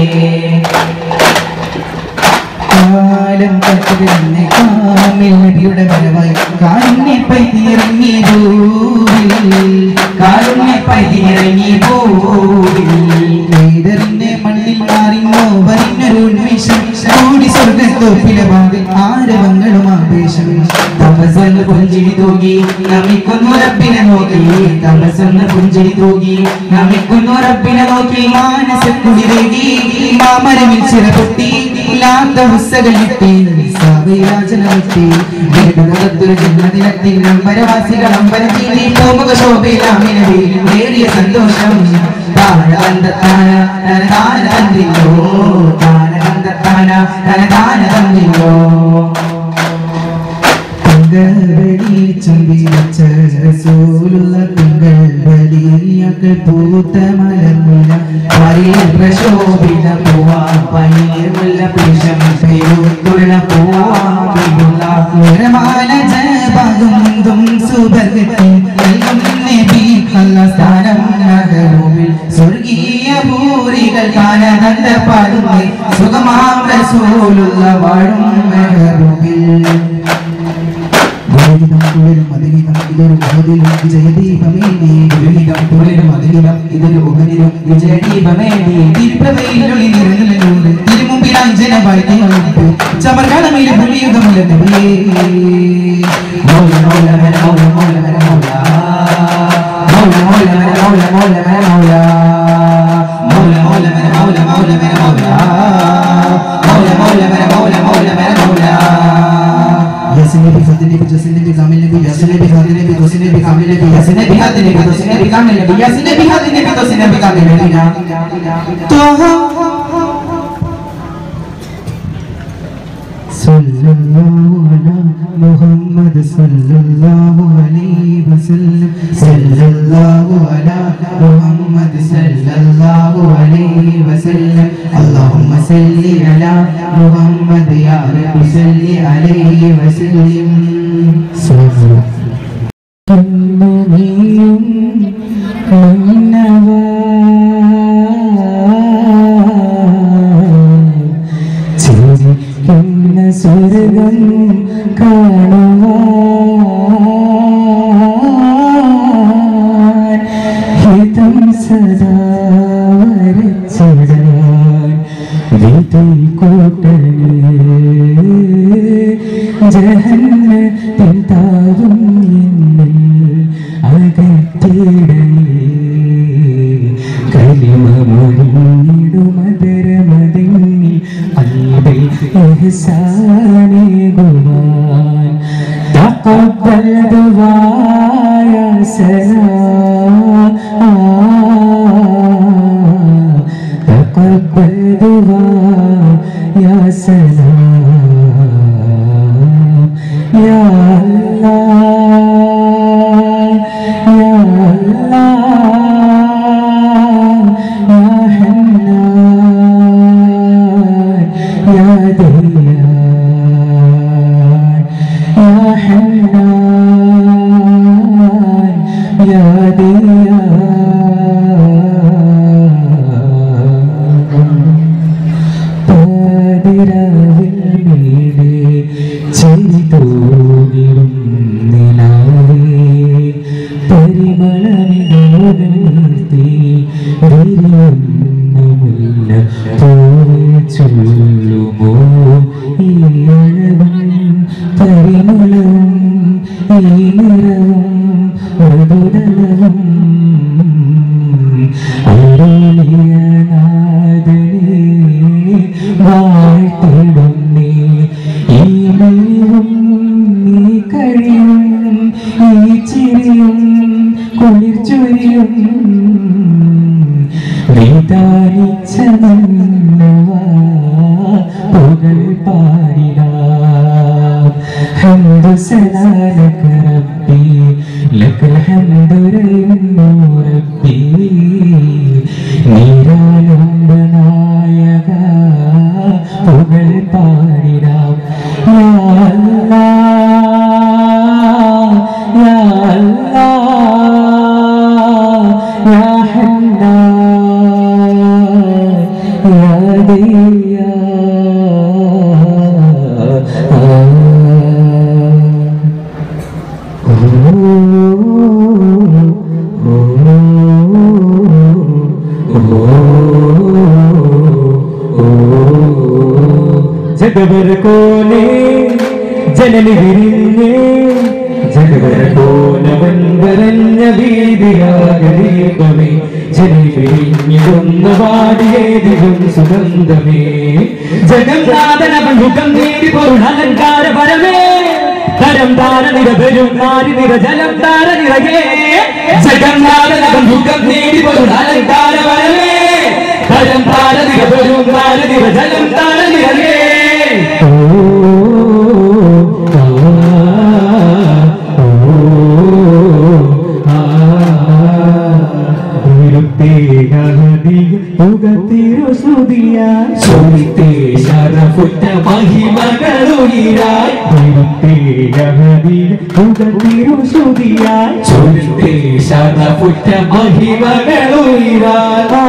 കാലം കത്തിരുന്ന് കാമിൽ നബിയുടെ വരവായി കാലിനെ പൈതിറങ്ങി ഭൂവിൽ കാലിനെ പൈതിറങ്ങി ഭൂവിൽ വേദറിന്റെ മണ്ണിൽ മാറിന്നോ വരിഞ്ഞൊരു ഉന്മേഷം കൂടി സ്വർഗത്തോപ്പിലെ ഭാവിൽ ആരവങ്ങളും ആവേശം തപസ്സെന്ന് പുഞ്ചിരി തൂകി നമിക്കുന്നു റബ്ബിനെ നോക്കി തപസ്സെന്ന് പുഞ്ചിരി തൂകി നമിക്കുന്നു റബ്ബിനെ നോക്കി മാനസക്കുളിരേകി മാമരമിൽ ചിറപൊട്ടി ഹുസ്സകളിട്ടി സാവയാചനമിട്ടി വീടുകളത്തൊരു ജന്മദിനത്തിൽ നമ്പരവാസികൾ അമ്പരത്തിനെ പൂമുഖ ശോഭയിലാമിനവേ നേരിയ സന്തോഷം താനതന്താന തനതാന തന്നില്ലോ താനതന്താന തനതാന തന്നില്ലോ ചമ്പിച്ച റസൂലുള്ള തിങ്കൾ വലിയകൾ പൂത്ത മലർമുല പ്രശോഭിത പൂവാ പനീർമുല്ല പുരുഷം പേരുത്തുള്ള പൂവാ ജപാകും സുബർഗത്തിൽ നൽകും നബി സ്ഥാനം നഗരൂപിൽ സ്വർഗീയ പൂരികൾ കാനനന്ദ പാടുമേ സുഖമാം റസൂലുള്ള വാഴും മെഹബൂബിൽ ഗുരുഹിതം തുളരും അതിഹിതം ഇതൊരു ഉഹദിലും വിജയദീപമേ നീ ഗുരുഹിതം തുളരും അതിഹിതം ഇതൊരു ഉഹദിലും വിജയദീപമേ നീ തിരുപ്പവയിലൊളി നിറഞ്ഞുകൊണ്ട് തിരുമുമ്പിൽ അഞ്ജനമായി തിങ്ങളുണ്ട് ചമർകാലമയിൽ പുലിയുഗമുള്ള നബിയേ മൗല മൗല മൗല മൗല മൗല മൗല മൗല മൗല മൗല മൗല മൗല മൗല മൗല മൗല മൗല മൗല മൗല മൗല മൗല Yasine bi khadine bi jasine bi kamile bi yasine bi khadine bi tosine bi kamile bi yasine bi khadine bi tosine bi kamile bi yasine bi khadine bi tosine bi kamile bi na Taha sallallahu ala Muhammad sallallahu alaihi wasallam sallallahu ala Muhammad sallallahu alaihi wasallam Allahumma salli ala Muhammad ya Rabbi salli alaihi wasallam sallallahu സ്വർഗം കാണുവാൻ ഹിതം സദാ വരച്ചിടാൻ വിധി കൂട്ടണേ ജഹന്നത്തിൻ താവും എന്നിൽ അകറ്റിടണേ കലിമമൊഴിഞ്ഞിടുമതരമതിന്നിൽ قلبي إحساني قوان تقبل دعاء يا سلام تقبل دعاء يا سلام يا الله يا الله يا حنان يا ديان يا حنان يا ديان പാതിരാവിൽ മേലെ ചെയ്തോകിടും നിലാവേ പരിമളമിതോർത്തി വിരിയുന്ന മുല്ല പോലെ ചൊല്ലുമോ ഈ അഴകും പരിമളവും ഈ നിറവും മൃദുലവും അരുളിയനാഥനേ വാഴ്ത്തിടുന്നേ ഈ മെലിവും നീ കഴിയും ഈ ചിരിയും കുളിർച്ചൊരിയും വിതാനിച്ച മന്നവാ പുകൾ പാടിടാം ഹംദു സലാലക റബ്ബി ലകൽ ഹംദു റബ്ബി റബ്ബി നീരാലംബ നായക പുകൾ പാടിടാം യാ അല്ലാഹ് യാ അല്ലാഹ് യാ ഹന്നാൻ യാ ദിയാൻ ജഗവര കോനെ ജനനി വിരിഞ്ഞേ ജഗവര കോനവൻ വരഞ്ഞ വീതിയാകരീകമേ ജനി വിരിഞ്ഞിടുന്ന വാടിയേതിലും സുഗന്ധമേ ജഗന്നാഥനവൻ മുഖം നേടി പൊരുളലങ്കാര പരമേ കരം താര നിരവരും നാരി നിര ജലം താര നിറകേ ജഗന്നാഥനവൻ മുഖം നേടി പൊരുളലങ്കാര പരമേ കരം താര നിരവരും നാരി നിര ജലം താര നിറകേ മഹിമകളുള്ള ഉയരായി ചൊല്ലിട്ടേ ശതപുറ്റ മഹിമകളുയരായി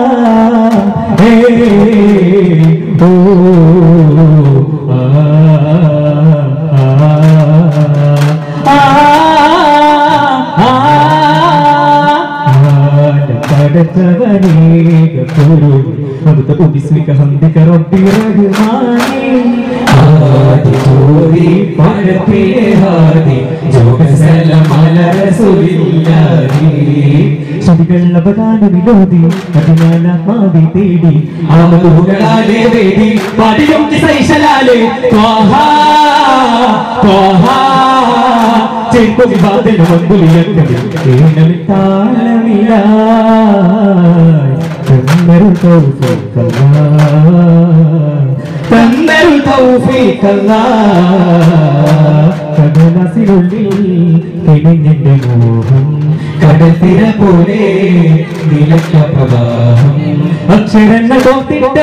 باسمك حمدك ربي رحماني هادي جودي فرقي هادي جوك سلام على رسول الله ശബികൾ അവതാന വിലോതി അതിനാലാത്മാവി തേടി ആമതുകളാലേ വേദി പാടിയും കിസൈശലാലേ ത്വാഹാ ത്വാഹാ ചേർക്കു വിവാദന മന്ദുലിയക്കവി ഏനമിത്താളമിലായി തന്നരു തൗഫീഖല്ലാഹ് കടലാസിനുള്ളിൽ കിണിഞ്ഞെന്റെ മോഹം കടൽത്തിര പോലെ നിലച്ച പ്രവാഹം അക്ഷരങ്ങൾ കോത്തിട്ട്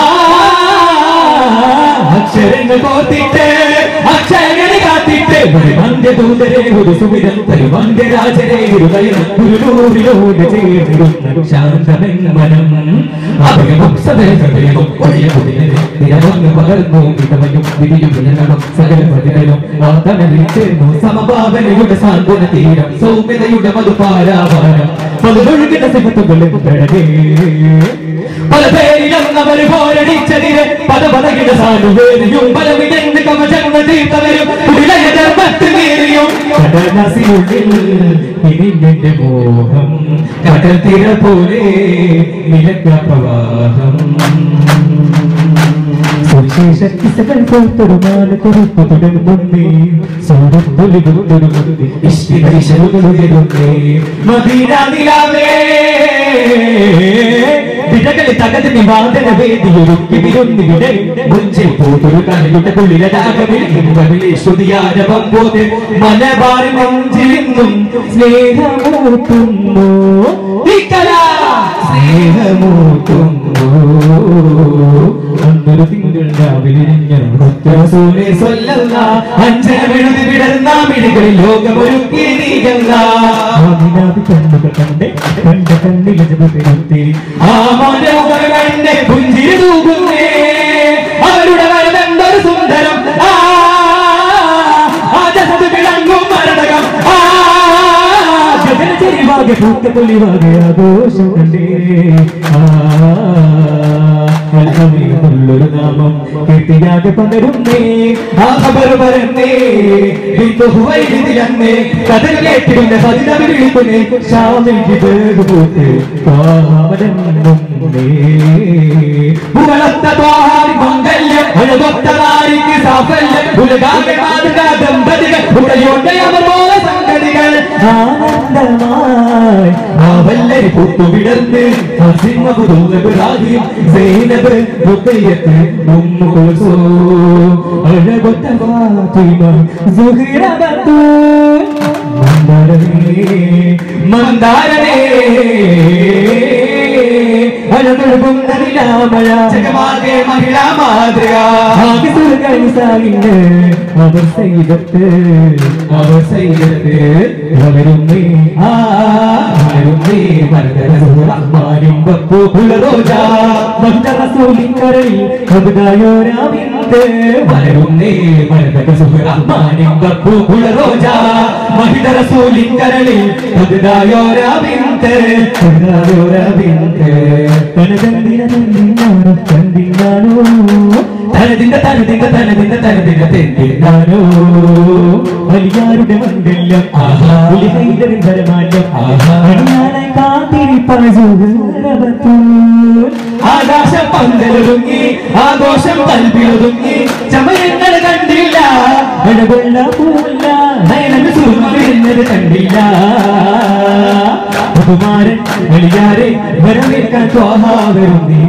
അക്ഷരങ്ങൾ കോത്തിട്ട് അക്ഷരങ്ങളെ കാത്തിട്ട് വന്ധ്യ ദൂതരെ ഒരു സുവിധം തരും വന്ധ്യ രാജരെ ഒരു നൂറിലൂടെ ചേർന്നിരുന്ന ശാന്തമെന്ന മനം അഭയവും സദയവും ഒഴിയ കുതിരനെ നിരവന്ന് പകർന്നു ഇടവയും വിധിയും വിലങ്ങളും സകല പ്രതികളും വാർത്തകളിൽ ചേർന്നു സമഭാവനയുടെ സാന്ത്വന തീരം സൗമ്യതയുടെ മധുപാരാവാരം പലതൊഴുകിന സിഫത്തുകളും പിഴകേ പല പേരിലും അവർ പോരടിച്ചതിന് പല പലകിട സാനുവേരിയും പല വിധങ്ങൾ കവചങ്ങൾ തീർത്തവരും ധർമ്മത്തിനേറിയും കടലാസിനുള്ളിൽ ഇനിന്റെ മോഹം കടൽ തീര പോലെ നിലക്ക പ്രവാഹം സുശേഷക്കിസകൾ പോത്തൊരുമാല കുറിപ്പ് തുടങ്ങുന്നേ സൂടുന്നൊലികുന്നൊരുമുന്നേ ഇഷ്ടികളുകളുയരുന്നേ മദീന നിലാവേ വിടകളെ തകർന്ന് വാദന വേദിയൊരുക്കി വിരുന്നിവിടെ മുഞ്ചിൽ പോതൊരു കലയുടെ കുളിരതാകവിലെ ശ്രുതിയാരവം പോലെ മലബാറി നെഞ്ചിലിന്നും സ്നേഹമൂട്ടുന്നു സ്നേഹമൂട്ടുന്നു അന്നൊരു തിങ്കൾ രാവിലെ അഞ്ചനമെഴുതി വിടർന്ന മിഴികളിൽ ലോകമൊരുക്കി കണ്ണുകൾ കണ്ടേ കണ്ട കണ്ണിൽ ജപത്തിരുത്തി ആ മോന്റെ പുഞ്ചിരി തൂകുന്നേ അവരുടെ വരവെന്തൊരു സുന്ദരം വിളങ്ങും മരണകം ചെരിവാകെ പൂക്കത്തൊളിവാകെ ആഘോഷം കണ്ടേ ൊരു നാമം കീർത്തിയാകെ പകരുന്നേ ആ ഖബർ പരന്നേ വിത്തുഹുവൈദിലന്നേ കഥ കേട്ടിരുന്ന പതിനവ വിളിക്കുന്നേ ശാമിൽ പൂത്ത് പാവനേ ഉകളത്ത ത്വാഹാരി മംഗല്യം അഴകൊത്ത നാരിക്ക് സാഫല്യം ഉലകാകെ മാതൃക ദമ്പതികൾ ഉടയോടെ അവർ പോലെ സംഗതികൾ ആനന്ദമായി ആ വല്ലരി പൂത്തു വിടർന്ന് സൈനബ് റുഖയ്യത്ത് ഉമ്മു കുൽസൂം അഴകൊത്ത ഫാത്തിമ സുഹൈറ ബത്തൂൽ മന്ദാരനേ അഴകൊഴുകുന്ന നിലാമഴ ജഗമാകെ മഹിളാ മാതൃക അവർ സൈദത്ത് വളരുന്നേ വളരുന്നേ റഹ്മാനും ബപ്പൂഹുൽ റോജാ റസൂലിൻ കരളിൽ ഹബ്ദായോരാവിന്ത് വളരുന്നേ റഹ്മാനും ബപ്പൂഹുൽ റോജാ മഹിദ റസൂലിൻ കരളിൽ ഹബ്ദായോരാവിന്ത് തനതിന്റെ തെന്തിനാനോ വലിയാരുടെ മംഗല്യം ആകാശം പന്തലൊതുങ്ങി ആഘോഷം പൽപ്പിലൊതുങ്ങി ചമയങ്ങൾ കണ്ടില്ല ഇടകൊള്ള പൂവില്ല നയനന് സുഖമിരുന്നത് കണ്ടില്ല കുമാരൻ വലിയാരെ വരവേൽക്കാൻ സ്വാഭാവരുന്നേ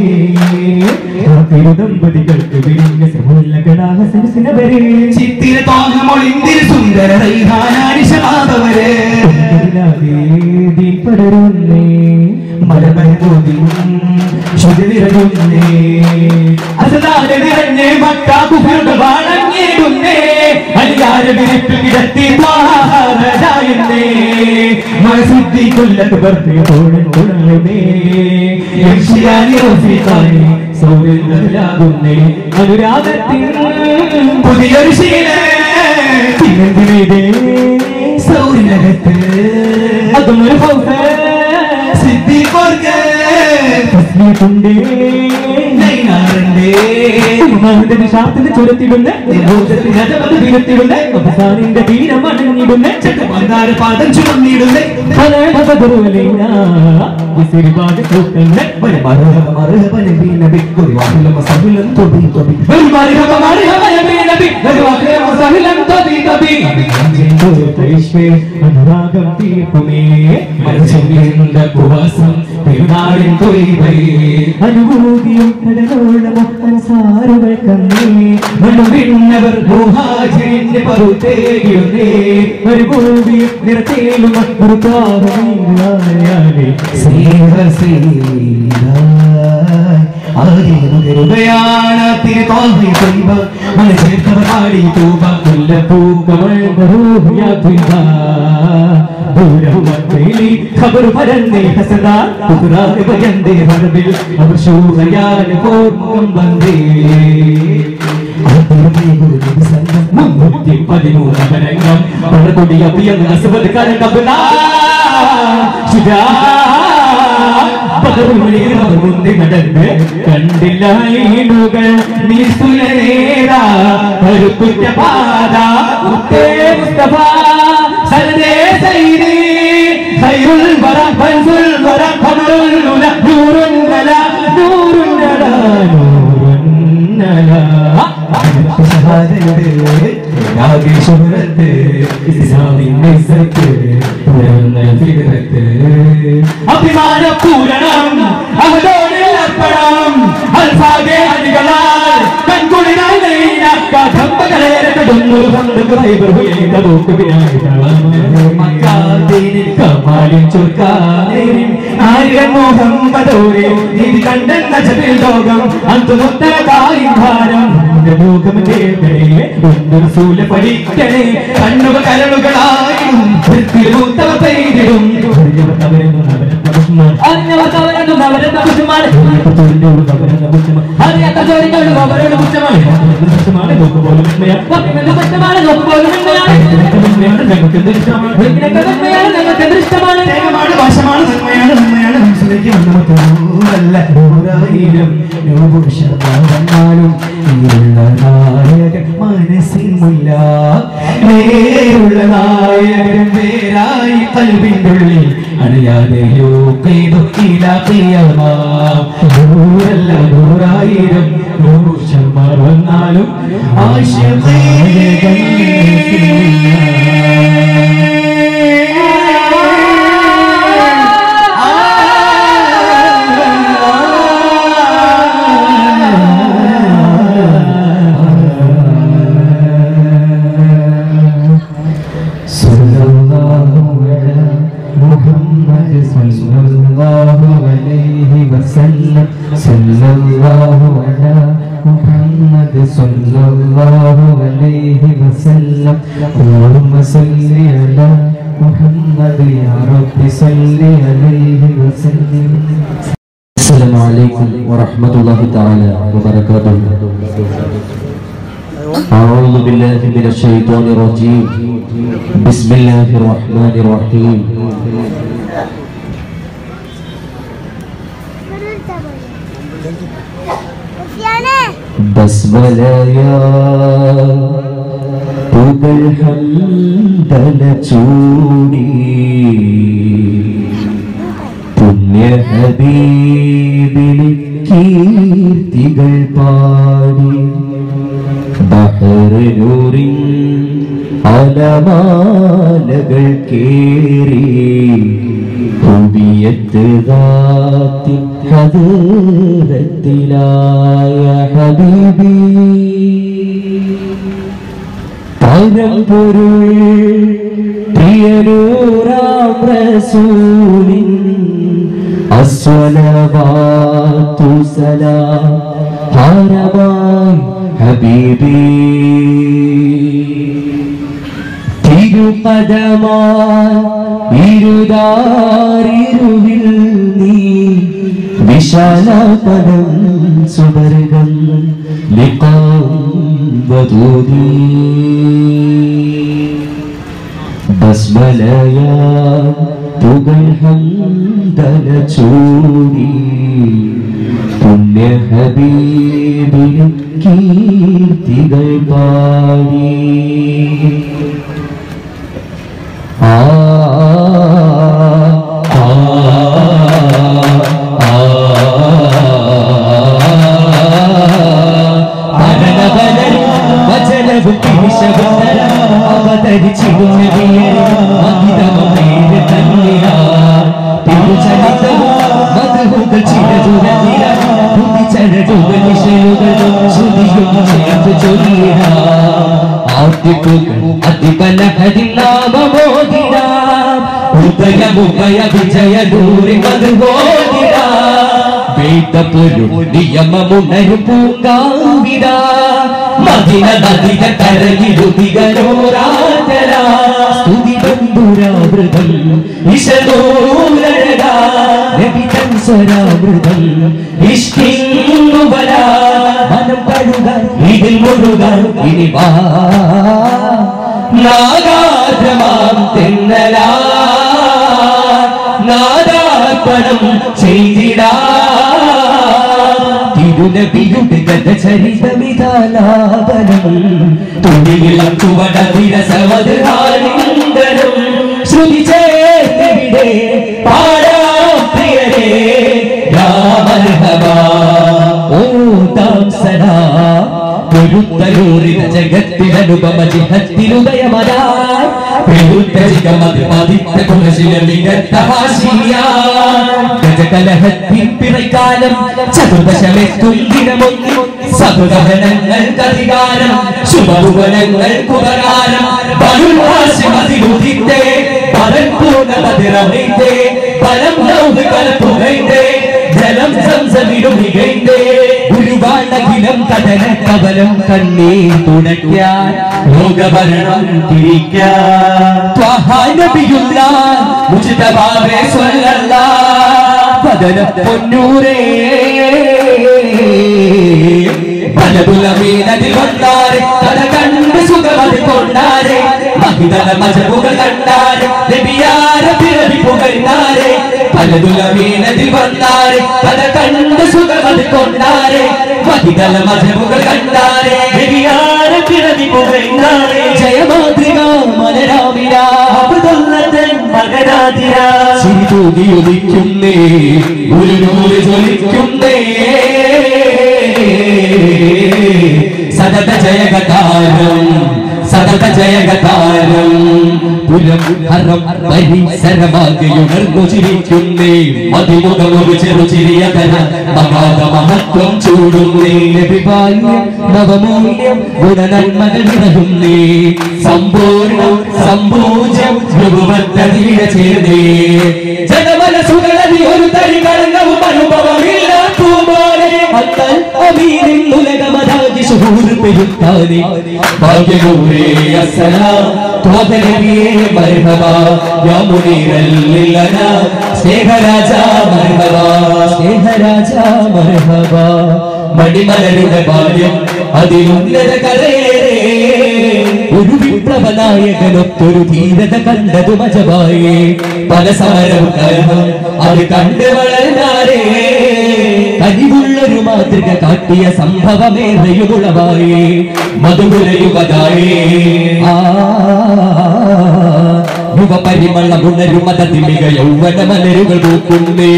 ദമ്പതികൾക്ക് വിരിഞ്ഞ സമുല്ലകളാഹസനവരെ ചിത്തിര തോന്നമൊളിന്തിരി സുന്ദര ഹൃദി പടരുന്നേ മലബോധി ശുചിരകുന്നേ അസദാലെ നിറഞ്ഞേ മക്കാകുഫിറുടെ വാണങ്ങിടുന്നേ അലിയാരെ വിരിപ്പിൽ കിടത്തി ത്വാഹാരജായുന്നേ മനസ്സിദ്ധി കൊല്ലത്ത് വർത്തിയ തോടുന്നേ യക്ഷിയാനി റഫീഖാനി സൗരന്ദലാകുന്നേ അനുരാഗത്തിൻ പുതിയൊരു ശീല പിന്നെന്തിനേ സൗരനകത്ത് അതും ഒരു ഹൗസ് സിദ്ധി കോർക്ക തസ്മീതുണ്ടേ നൈനാറണ്ടേ ഉമ്മാന്റെ ശാസ്ത്രത്തിന്റെ ചുരത്തിടുന്നേ വിരത്തിടുന്നേ അവസാനിന്റെ തീരമണഞ്ഞിടുന്നേ മന്ദാര പാദം ചുമന്നിടുന്നേ വിസിരിപാട് പൂക്കളുടെ അനുരാഗം തീർപ്പുമേ മനസ്സിന്റെ ഉപവാസം പെരുന്നാളിൻ തൊഴിൽ അനുഭൂതിയും കടലോളമോ സാറുകൾ കന്നേ മണ്ണുവിണ്ണവർ മുഹാജിരിന്റെ പറുത്തേകിയുന്നേ മരുഭൂമിയും നിറത്തേലും ഒരു താപമേ ാണ് തിരുത്തോന്നി ദൈവ മനസ്സേർത്തവർ പാടി തൂപ മുല്ലപ്പൂക്കൾ ഖബർ പരന്നേ ഹസദാ കുറാറെ ഭയന്തേ ഹർബിൽ അവർ ശൂറയാൽ പോർമുഖം വന്നേ 313 വരംഗം പടകൊടിയ പ്രിയം അസുബത് കരകബല സുജാ മുന്തി നടന്ന് കണ്ടില്ല ഈണുകൾ നിസുലനേരാ കരുത്തുറ്റ പാത മുസ്തഫ സരദേ സൈദി ഖൈറുൽ വറ ഫൻസുൽ വറ ഖമറുൽ ലുല നൂറുൻ നല നൂറുൻ നല നൂറുൻ നല അഭിമാന പൂരണം അവരോട് അർപ്പണം അൽഫാഗെ അടികളാൽ കൺകുളിരായി കമാലിൻ ചുർക്കാനേരിൻ ആയിരം മുഹമ്മദോരെ നീതി കണ്ടെന്ന ജപിൽ ലോകം അന്തുമുത്തര കായും ഭാരം ലോകം സൂല പഠിക്കണേ കണ്ണുക കരളുകളായും മൂത്തവ പെയ്തിടും അറിയാത്ത ജോലികളും അവരുടെ കുറ്റമാണ് മനസ്സില്ല നേരുള്ള നായകൻ പേരായി കൽവിൻ്റെ ഉള്ളിൽ അറിയാതെയോ പെയ്തു നൂറല്ല നൂറായിരം നൂറുഷന്മാർ വന്നാലും اللهم صل على محمد يا رب صل عليه وسلم. السلام عليكم ورحمة الله تعالى وبركاته. أعوذ بالله من الشيطان الرجيم. بسم الله الرحمن الرحيم. بسملة يا പുകൾ ഹംദല ചൂടി പുണ്യ ഹബീബിന് കീർത്തികൾ പാടി ബഹറിനൂറിൻ അലമാലകൾ കേറി ഹുബിയത്ത് ദാത്തി ഹദറത്തിലായ ഹബീബി പരമ്പൊരുൾ പ്രിയനൂറാം റസൂലിൻ അസ്സലവാത്തു സലാം ഹാരമായി ഹബീബി തിരുപദമായി ഇരുദാരിരുവിൽ നീ വിശാലപദം സുവർഗം ലിഖാം വദൂദി ബസ്മലയ തുകൾ ഹംദല ചൂടി പുണ്യ ഹബീബിൻ കീർത്തികൾ പാടി നിയമമുണരു പൂങ്കാവിത മദിന നദിക കരയിലുതികരോരാതര സ്തുതി ബന്ധുരാവൃതം ഇശദൂരഴക നബിതൻ സ്വരാവൃതം ഇഷ്കിന്നുവല മനം പഴുക ഇതിൽ മുഴുക ഇനി വാ നാഗാദ്രമാം തെന്നലാ നാദാർപ്പണം ചെയ്തിടാ തിരുനബിയുടെ ഗതചരിതമിതാലാപനം തുണിയിളം ചുവടവിരസവധാലിംഗനം ശ്രുതി ചേർത്തിവിടെ പാടാം പ്രിയരേ രാമർഹവാ ഓതാം സദാ പൊരുത്തലൂറിത ജഗത്തിലനുപമ ജിഹത്തിലുദയമതായി പ്രയുദ്ധജികമതിപതിത്ത ഗജകലഹത്തിൻ പിറക്കാലം ചതുർദശമെത്തും ദിനമൊന്നി സതുദഹനങ്ങൾക്കധികാരം ശുഭഭുവനങ്ങൾക്കുപകാരം ബലുഹാശിമതിരുതിത്തെ പലം പൂർണ്ണമതിറമൈത്തെ പലം നൗത് കലപ്പുകൈത്തെ ജലം സംസമിടുമികൈത്തെ ഗുരുവാണകിലം കഥന കവലം കണ്ണീർ തുടയ്ക്കാൻ ലോകഭരണം തിരിക്കാൻ ത്വഹാനബിയുള്ള മുജ്തബാവേ സ്വല്ലല്ലാഹ് വദന പൊന്നൂരേ പലതുലമീനതിൽ വന്നാരെ കഥ കണ്ട് സുഖമതി കൊണ്ടാരെ മഹിതല മജബുകൾ കണ്ടാരെ നബിയാരെ പിറവി പുകഴ്ന്നാരെ പലതുലമീനതിൽ വന്നാരെ കഥ കണ്ട് സുഖമതി കൊണ്ടാരെ മഹിതല മജബുകൾ കണ്ടാരെ നബിയാരെ പിറവി പുകഴ്ന്നാരെ ജയമാതൃക മലരാമിര അബ്ദുല്ലതൻ മകനാതിര ചിരിതൂകിയുദിക്കുന്നേ ഒരു നൂറ് ജ്വലിക്കുന്നേ സദത ജയഗതാരം സദത ജയഗതാരം പുരം ഹരം പരിസരമാകെയുണർന്നു ചിരിക്കുന്നേ മതിമുഖമൊരു ചെറുചിരിയകര മകാത മഹത്വം ചൂടുന്നേ നബിബാല്യം നവമൂല്യം ഗുണനന്മകൾ നിറയുന്നേ സമ്പൂർണ്ണം സമ്പൂജ്യം യുവത്തതിര ചേർന്നേ ജനമനസുകളതി ഒരു തരി കളങ്കവും അനുഭവമില്ല പൂപോലെ അത്തൽ അമീരിൻ ഉലകമതാകി ശുഹൂർ പെരുത്താനെ ഭാഗ്യനൂരേ അസ്സലാം തോദനബിയേ മർഹബാ യാ മുനീറൽ ലില്ലനാ സ്നേഹരാജാ മർഹബാ സ്നേഹരാജാ മർഹബാ മണിമലരുടെ ബാല്യം അതിലുന്നത കരയേറെ ഒരു വിപ്ലവനായകനൊത്തൊരു ധീരത കണ്ടതു മജവായേ പല സമരവും കലഹം അത് കണ്ട് വളർന്നാരേ കരിവുള്ളൊരു മാതൃക കാട്ടിയ സംഭവമേറെയുളവായേ മധുരയുവതായേ അപൂർവ പരിമളമുണരുമതതിമിക യൗവന മലരുകൾ പൂക്കുന്നേ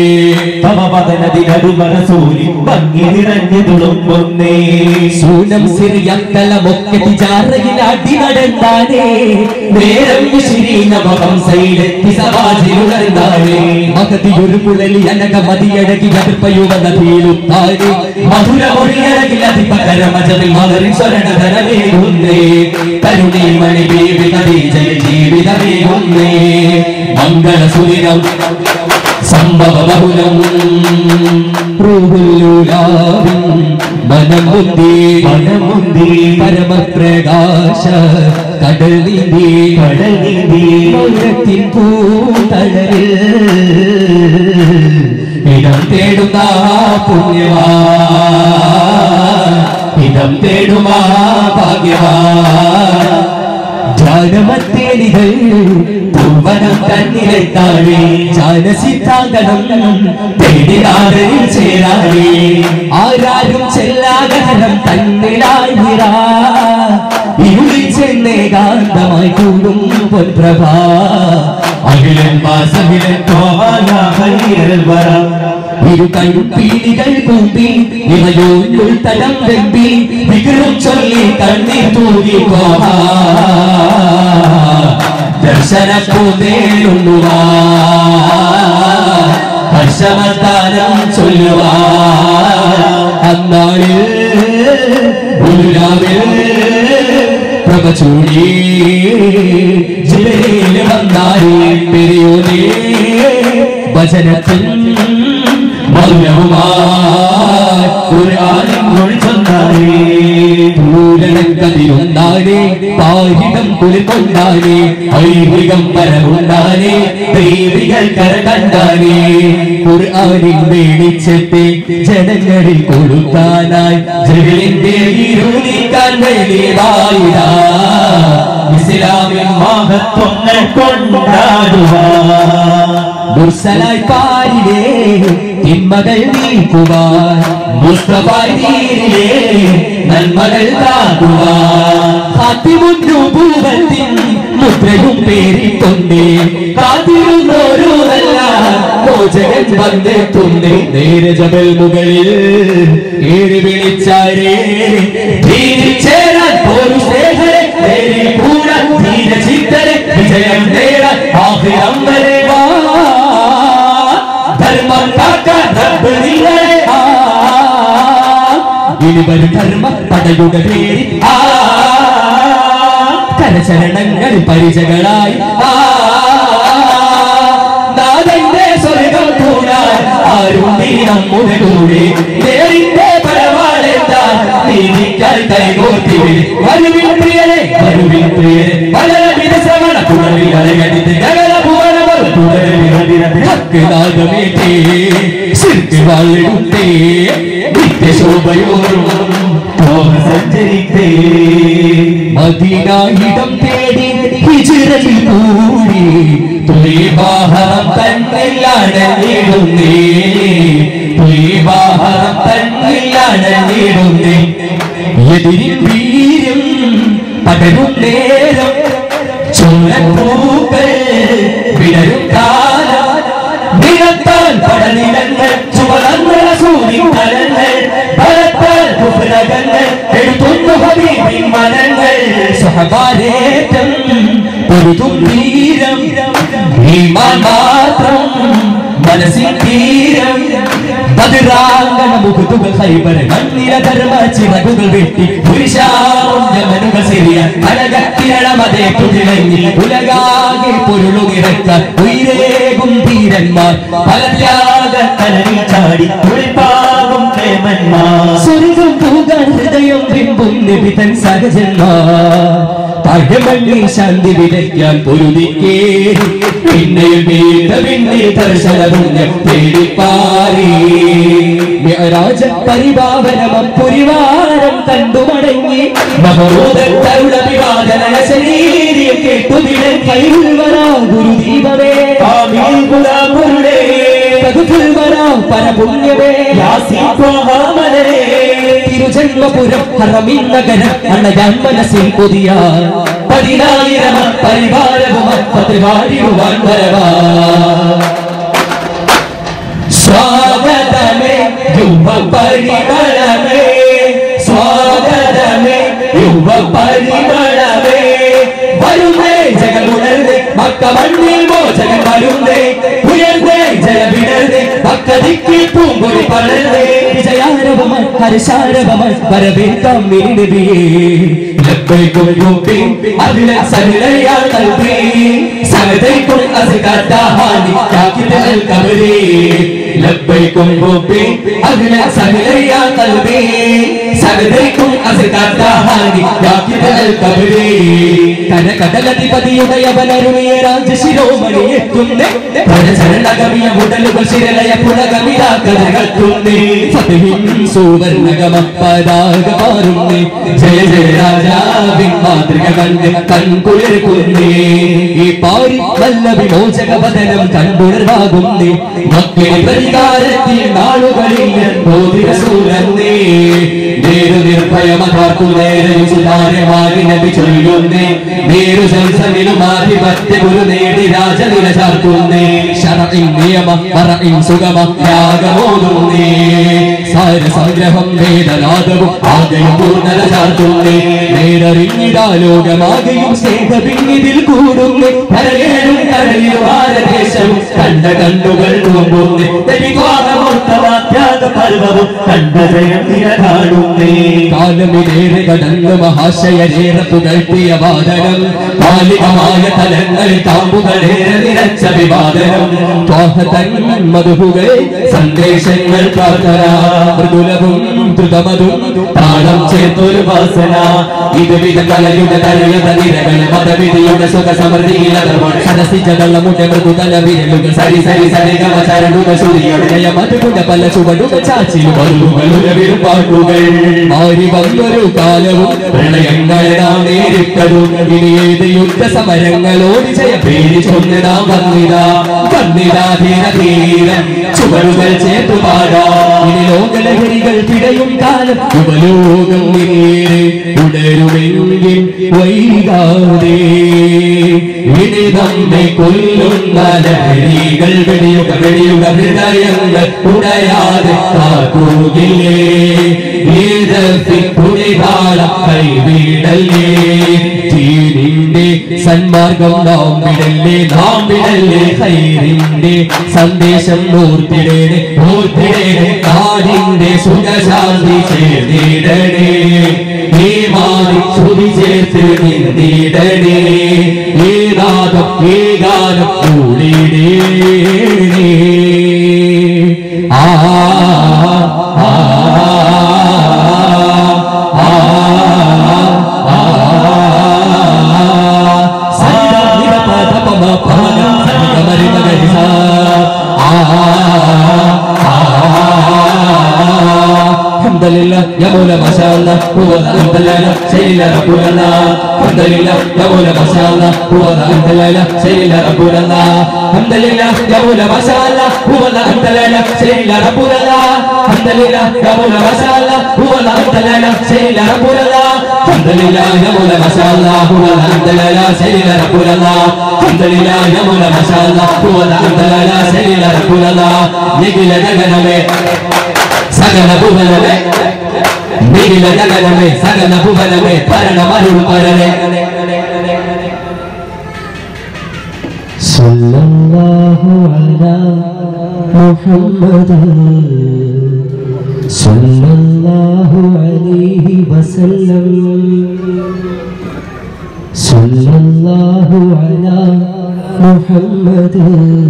ഭംഗി നിറഞ്ഞു തുളുമ്പുന്നേ സൂനം സിറിയത്തലമൊക്കെ തിജാറയിലാടി നടന്നാനേ നേരം ശരീരവംസയിലെത്തി സവാജിലുണർന്നാനേ മകതിയൊരു പുഴലി അനക മതിയഴകി അതിർപ്പയുവ നദിയിലുത്താനേ മധുരമൊഴിയഴകിൽ അതിപകരമജവിൽ മലറി സ്വരണധരമേകുന്നേ കരുണീ മണി ദേവി കദീജയ ജീവിതമേകുന്നേ മംഗളസുദിനം സംഭവ ബഹുലം പ്രൂഹുല്ലുലാവിൻ മനമുന്തി പരമപ്രകാശ കടൽ നീന്തി മൗനത്തിൻ പൂതളരിൽ ഇടം തേടുന്ന പുണ്യവാ ഇടം തേടുമാ ഭാഗ്യവാ ജാനമത്തേനികൾ പൂവനം തന്നിലെത്താനേ ജാനസിദ്ധാന്തനം തേടിനാറിൽ ചേരാനേ ആരാരും ചെല്ലാകരം തന്നിലായിരാ ഇരുളിൽ ചെന്നേകാന്തമായി കൂടും പൊൻപ്രഭാ അഖിലൻ വാസവിലൻ ഇരു കൈപ്പീലികൾ കൂമ്പി ഇവയോൽ തലം വെമ്പി വികൃം ചൊല്ലി കണ്ണീർ തൂകി പോവാ ദർശനപ്പൂതേലുള്ളുവാ ഹർഷമത്താനം ചൊല്ലുവാ അന്നാളിൽ ഉരുരാവിൽ പ്രഭ ചൂടി ജില്ലയിൽ വന്നാരി പെരിയോനേ വചനത്തിൽ പൂരണക്കതിരുണ്ടാനേ പാരികം കുളിർക്കൊണ്ടാനേ ഐഹികം പരമുണ്ടാനേ ദൈവികൾ കരകണ്ടാനേ ഖുർആനിൻ വെളിച്ചത്തെ ജനങ്ങളിൽ കൊടുക്കാനായി ജഗലിന്റെ ഇരുളിക്കാൻ വേണ്ടിയതായിടാ ഇസ്ലാമിൻ മഹത്വങ്ങൾ കൊണ്ടാടുവാൻ മുർസലായി പാരിലേ തിന്മകൾ നീക്കുവാൻ മുസ്തഫായിലേ നന്മകൾ കാക്കുവാൻ കാത്തിമുന്നൂപൂവത്തിൻ മുദ്രയും പേരിക്കൊണ്ടേ കാത്തിരുന്നോരു നല്ല മോചകൻ വന്നെത്തുന്നേ നേരെ ജബൽ മുകളിൽ ഏറി വിളിച്ചാരേ ധീരിൽ ചേരാൻ ഒരു സ്നേഹരെ നേരിൽ കൂടാൻ ധീര ചിത്തരെ വിജയം നേടാൻ ആഹിരം വരെ വാ ധർമ്മം കാക്കാൻ റബ്ബ് നിങ്ങളെ ഇനി വരും ധർമ്മ പടയുടെ പേര് കരചരണങ്ങൾ പരിചകളായി നാഥന്റെ സ്വർഗം കൂടാൻ ആരും നമ്മുടെ കൂടെ നേരിന്റെ പരമാണെന്താ നീതിക്കാൽ കൈകോർത്തി വരുവിൻ പ്രിയരെ വളരെ വിരസമണ പുറവിൽ അലകടിത്ത് ഗഗന ഭുവനവർ ഹക്കുനാഗമേറ്റേ ശിർക്ക് വാളിടുത്തേ നിത്യശോഭയോറും സഞ്ചരിത്തേ മദീനായിടം തേടി ഹിജ്റയിൽ കൂടി തുലീബാഹം തന്നിലാണീടുന്നേ തുലീബാഹം തന്നിലാണീടുന്നേ എതിരിൽ വീര്യം പടരും നേരം ചോരപ്പൂക്കൾ വിടരും കാലം നിരത്താൽ പടനിലങ്ങൾ ചുവളങ്ങൾ സൂര്യകലങ്ങൾ ഭരത്താൽ കുഫലകങ്ങൾ എടുത്തുന്നു ഹബീബിൻ മനങ്ങൾ സഹബാരേറ്റം പൊരുതും തീരം ഈമാൻ മാത്രം മനസ്സിൻ തീരം ബദറാങ്കണ മുഖത്തുകൾ ഹൈബർ മണ്ണിര ധർമ്മ ചിറകുകൾ വെട്ടി പുരുഷാമനുകൾ ശരിയ അനകത്തിരളമതേ തുതിളങ്ങി ഉലകാകെ പൊരുളുകിറക്കാൻ ഉയരേകും ധീരന്മാർ പല ത്യാഗത്തലയിൽ ചാടി കുളിപ്പാകും പ്രേമന്മാർ സ്വർഗം പോകാൻ ഹൃദയം വിമ്പും നിബിതൻ സഹജന്മാർ താഴ്മണ്ണി ശാന്തി വിതയ്ക്കാൻ പൊരുതിക്കേ പിന്നെയും പിന്നെ ദർശനപുണ്യം തേടിപ്പാറി രാജ പരിപാവനമപ്പുരിവാരം കണ്ടു മടങ്ങി മഹോദൻ തരുണ വിവാദന ശരീരം കേട്ടുവിടൻ കൈവരാ ഗുരുദീപമേ പരപുണ്യമേ തിരുജന്മപുരം ഹറമിൻ നഗരം അണയാൻ മനസ്സിൽ പുതിയ 10,000 പരിവാരവും സ്വലാത്ത് പാടിടുവാൻ വരവാ സ്വാഗതമേ യുവ പരിമളമേ സ്വാഗതമേ യുവ പരിമളമേ വരുന്നേ ജഗമുണർന്നേ മക്ക മണ്ണിൽ മോചകൻ വരുന്നേ ഉയർന്നേ ജയവിടർന്നേ മക്ക ദിക്കിൽ പൂങ്കൊടി പടർന്നേ വിജയാരവമൻ ഹർഷാരവമൻ വരവേൽക്കാം നബിയേ ലബ്ബൈകും റബ്ബി അബില സഹലയാ ഖൽബി സഅദൈകും അസ്കാതഹാനി കാകിദ അൽ ഖബരി ലബ്ബൈകും റബ്ബി അബില സഹലയാ ഖൽബി സഅദൈകും അസ്കാതഹാനി കാകിദ അൽ ഖബരി കടകടലധിപതിയുടെ യവനരുണിയ രാജശിരോമണി എത്തുന്നേ പരചരണഗമിയ മുടലുകൾ ശിരലയ പുളകമിതാ കഥകത്തുന്നേ ഫതഹിൻ സുവർണഗമ പതാക പാറുന്നേ ജയ ജയ രാജാവിൻ മാതൃക കണ്ട് കൺകുളിർക്കുന്നേ ഈ പാരി നല്ല വിമോചക വദനം കണ്ടുണർവാകുന്നേ മക്കളെ പരികാരത്തിൽ നാളുകളിൽ ബോധിരസൂരന്നേ നേരു നിർഭയമതാർക്കു നേരെ സുതാര്യമായി നബി ചൊല്ലുന്നേ നേരു സംസമിലും ആധിപത്യ ഗുരു നേടി രാജനില ചാർക്കുന്നേ ശരഇൻ നിയമ മറഇൻ സുഗമ ത്യാഗമോതുന്നേ സാര സംഗ്രഹം വേദനാദവും ആകെയും പൂർണ്ണത ചാർത്തുന്നേ നേരറിഞ്ഞിടാ ലോകമാകെയും സ്നേഹപിന്നിതിൽ കൂടുന്നേ കരയേഴും കരയിലും ഭാരതദേശവും കണ്ട കണ്ണുകൾ നോമ്പുന്നേ ത്യാഗ പർവവും കണ്ട ജയം നിരകാടുന്നേ കാലമിലേറെ കടന്നു മഹാശയരേറെ പുകഴ്ത്തിയ വാദനം കാലികമായ തലങ്ങളിൽ കാമ്പുകളേറെ നിറച്ച വിവാദനം മധുഹുകൾ സന്ദേശങ്ങൾ പ്രാർത്ഥന മൃദുലവും ദ്രുതമതും താളം ചേർത്തൊരു വാസന ഇതുവിധ കലയുടെ തലയത നിരകൾ മതവിധിയുടെ സുഖ സമൃദ്ധിയിലമുടെ മൃദുതല വിരലുകൾ സരി സരി സരിഗമ ചരടുക ശ്രുതിയുടെ മധുകുട പല ചുവടുകൾ ചാച്ചിലും മറുകളുരവിലും പാട്ടുകൾ മാറി വന്നൊരു കാലവും പ്രളയങ്ങളെ നാം നേരിട്ടതും ഇനി ഏത് യുദ്ധ സമരങ്ങളോട് ജയ പേരി ചൊന്നിടാം വന്നിതാ വന്നിതാ ധീര ധീരം ചുവടുകൾ ചേർത്തു പാടാം ഇനി ലോകലഹരികൾ പിടയും കാലം ഉപലോകം നേരെ ഉടരുമെങ്കിൽ വൈകാതെ ഇനി നമ്മെ കൊല്ലുന്ന ലഹരികൾ വെടിയുക വെടിയുക ഹൃദയങ്ങൾ ഉടയാതെ കാക്കൂകില്ലേ കൈവിടല്ലേ തീരിന്റെ സന്മാർഗം നാം വിടല്ലേ ഹൈറിന്റെ സന്ദേശം ഓർത്തിടേണേ നാടിന്റെ സുഖശാന്തി ചേർന്നിടണേ ഈ മാറി ശ്രുതി ചേർത്ത് നിന്നിടണേ ഈ നാദം ഈ ഗാനം കൂടിടേണേ ആ يا مولا ما شاء الله هو ذا أنت الليلة سيد ربنا الله الحمد لله يا مولا ما شاء الله هو ذا أنت الليلة سيد ربنا الله الحمد لله يا مولا ما شاء الله هو ذا أنت الليلة سيد ربنا الله الحمد لله يا مولا ما شاء الله هو ذا أنت الليلة سيد ربنا الله الحمد لله يا مولا ما شاء الله هو ذا أنت الليلة سيد ربنا الله الحمد لله يا مولا ما شاء الله هو ذا أنت الليلة سيد ربنا الله نقل جنبه സകല ഭുവനമേ നിഖില ജഗനമേ സകല ഭുവനമേ ഭരണമരുൾ പരനേ സല്ലല്ലാഹു അലാ മുഹമ്മദ് സല്ലല്ലാഹു അലൈഹി വസല്ലം സല്ലല്ലാഹു അലാ മുഹമ്മദ്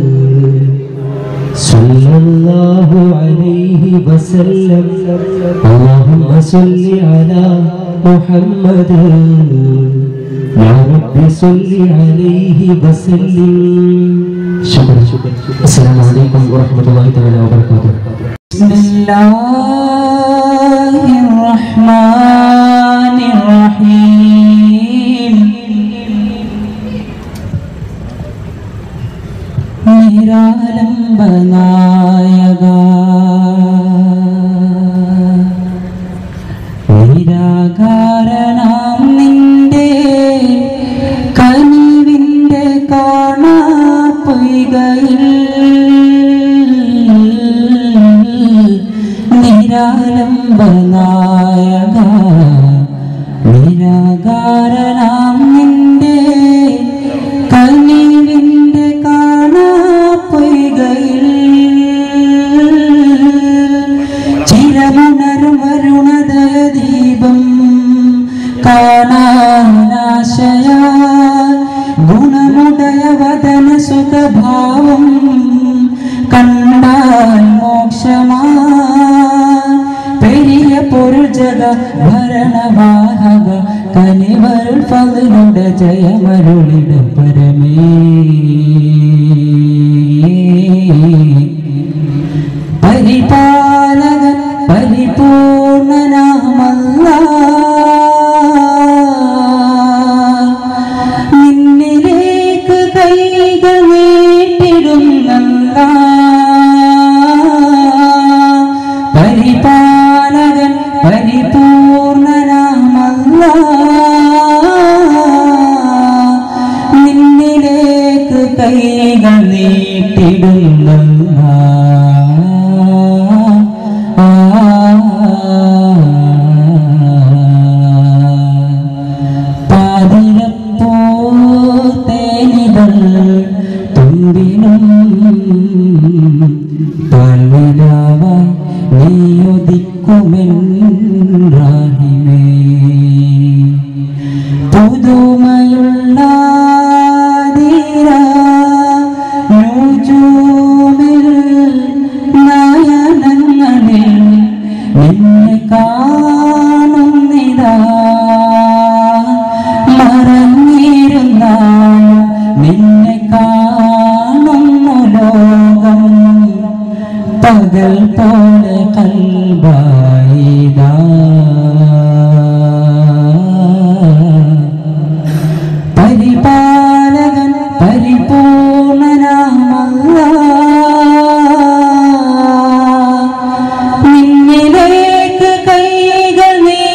صلى الله عليه وسلم اللهم صل على محمد يا رب صل عليه وسلم شكرا السلام عليكم ورحمة الله تعالى وبركاته بسم الله الرحمن الرحيم നിരാലംബനായക നിരാകാരണം നിന്റെ കനിവിന്റെ കാണ നായക നിരാകാരനാം നിന്റെ കണ്ണീരിന്റെ കാണാപ്പൊയ്കയിൽ ചിരമുണരും വരുണദയ ദീപം കാണാനാശയ ഗുണമുടയ വദന സുഖഭാവം കണ്ടാൽ മോക്ഷമാ പെരിയ പൊരുൾ ജഗ ഭരണവാഹക കനിവരുൾ ഫളുടെ ജയമരുളിട പരമേ പരിപാലകൻ പരിപൂർണനാമല്ലാഹ് നിന്നിലേക്ക് കൈകൾ നീട്ടിടുന്നല്ലാഹ് പരിപാലകൻ പരിപൂർണനാമല്ലാഹ് നിന്നിലേക്ക് കൈകൾ നീട്ടിടുന്നല്ലാഹ് പാതിരപ്പൂത്തേനിതൾ തുമ്പിനും പാൽനിലാവായി നീയുദിക്കുമെൻ റാഹിമേ പുതുമയുള്ള നൂജൂമിൽ നയനങ്ങളിൽ നിന്നെ കാണുന്നിതാ മറന്നിരുന്നാലും നിന്നെ കാണുന്നു ലോകം പകൽ പോലെ കൽബായിതാ പരിപാലകൻ പരിപൂർണനാമല്ലാഹ് നിന്നിലേക്ക് കൈകൾ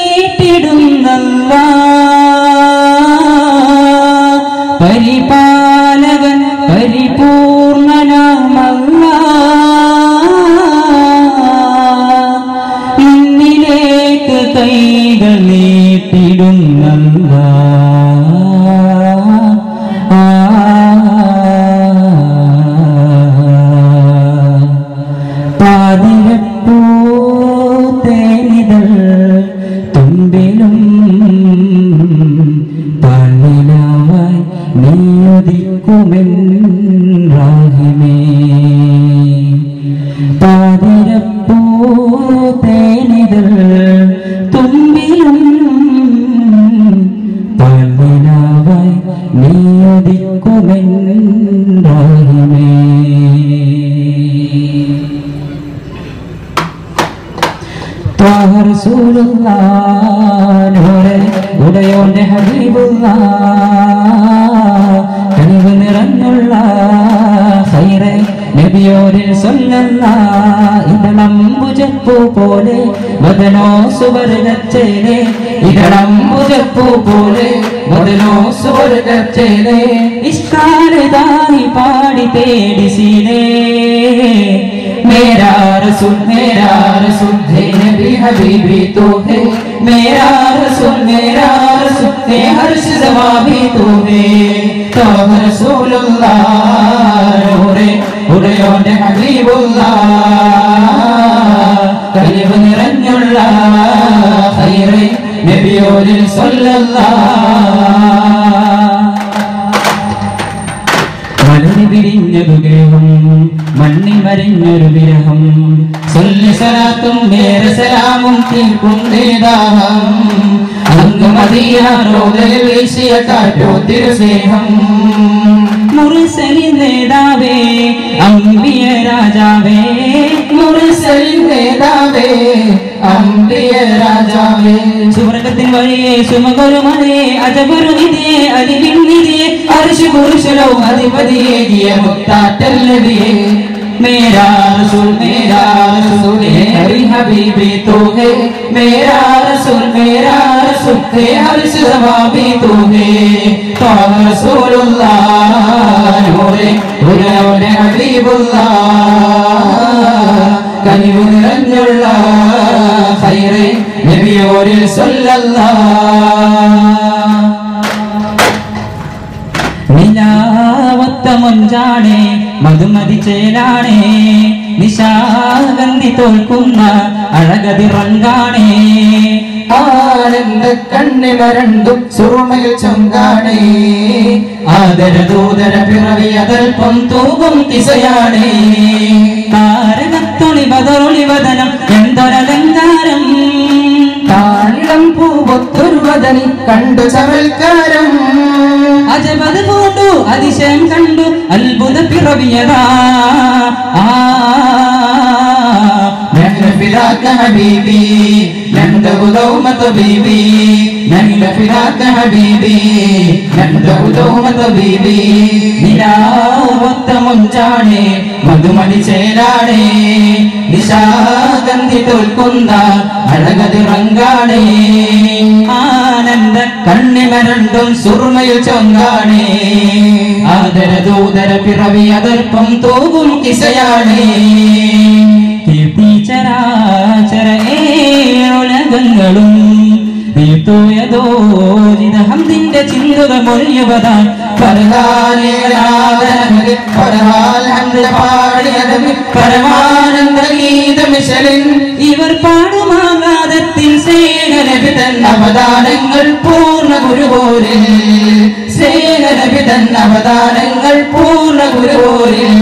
നീട്ടിടുന്നല്ലാഹ് പരിപാലകൻ പരിപൂർണനാമല്ലാഹ് നിന്നിലേക്ക് കൈകൾ നീട്ടിടുന്നല്ലാഹ് പാതിരപ്പൂത്തേനിതൾ തുമ്പിലും പാൽനിലാവായി നീയുദിക്കുമെൻ റാഹിമേ പാതിരപ്പൂത്തേനിതൾ തുമ്പിലും പാൽനിലാവായി നീയുദിക്കുമെൻ റാഹിമേ ത്വാഹ റസൂലുള്ളാഹ് നൂറെ ഉടയോന്റെ ഹബീബുള്ളാഹ് കനിവ് നിറഞ്ഞുള്ള ഖൈറെ നബിയോരിൽ സല്ലല്ലാഹ് ഇതളംബുജപ്പൂ പോലെ വദനോ സുവർഗച്ചേനെ ഇതളംബുജപ്പൂ പോലെ വദനോ സുവർഗച്ചേനെ ഇഷ്കാരദായി പാടി തേടി സീനേ मेरा रसूल है नबी हबीबी तो है मेरा रसूल है हर्ष ज़मा भी तो है तो रसूलुल्लाह नूरे ഉടയോന്റെ ഹബീബുല്ലാഹ് കനിവ് നിറഞ്ഞുള്ള ഖൈറെ നബിയോരിൽ സല്ലല്ലാഹ് മലരി വിരിഞ്ഞൊരു ഗേഹം മണ്ണിൽ വരിഞ്ഞൊരു വിരഹം സല്ലസലാത്തും വേറെ സലാമും തീർക്കും നേതാഹം അങ്ങ് മദീന റോദയിൽ വീശിയ കാറ്റോ തിരുസ്നേഹം മുർസലിൻ നേതാവേ അംബിയ രാജാവേ മുർസലിൻ നേതാവേ അംബിയ രാജാവേ സുവർഗത്തിൻ വഴിയേ സുമകരുമതേ അജബരു നിധിയേ അലിവിൻ നിധിയേ അർശ് കുർശലോ അധിപതിയേ ഗിയ മുത്താറ്റൽ നബിയേ मेरा रसूल है हरी हबीबी तो है मेरा रसूल है हर ज़मा भी तो है तो रसूलुल्लाह नूरे उन्होंने हबीबुल्लाह कनिव निरंजुल्लाह खैरे മൊഞ്ചാണേ മധുമതി ചേലാണേ നിശാഗന്ധി തോൽക്കുന്ന അഴകതിറങ്കാണേ ആനന്ദ കണ്ണിമരണ്ടും സുറുമയിൽ ചൊങ്കാണേ ആദരദൂതര പിറവിയതൽപ്പം തൂകും കിസയാണേ താരകത്തൊളി ബദറൊളി വദനം എന്തൊരലങ്കാരം താളിളം പൂവൊത്തൊരു വദനി കണ്ടു ചമൽക്കാരം അജബത് പൂണ്ടു അതിശയം കണ്ടു അത്ഭുത പിറവിയതാ نحن فداك حبيبي نمدح دومة طبيبي نحن فداك حبيبي نمدح دومة طبيبي നിലാവൊത്ത മൊഞ്ചാണേ മധുമതി ചേലാണേ നിശാഗന്ധി തോൽക്കുന്ന അഴകതിറങ്കാണേ ആനന്ദ കണ്ണിമരണ്ടും സുറുമയിൽ ചൊങ്കാണേ ആദരദൂതര പിറവിയതൽപ്പം തൂകും കിസയാണേ കീർത്തിചരാചര ഏഴുലകങ്ങളും ഹംദിന്റെ ചിന്തുക മൊഴിയുവതാൻ പരമാനന്ദ ഗീതമിശലിൻ ഇവർ പാടുമാകാതത്തിൻ സ്നേഹലഭിതൻ അവദാനങ്ങൾ പൂർണ്ണ ഗുരുവോരിൽ സ്നേഹലഭിതൻ അവദാനങ്ങൾ പൂർണ്ണ ഗുരുവോരിൽ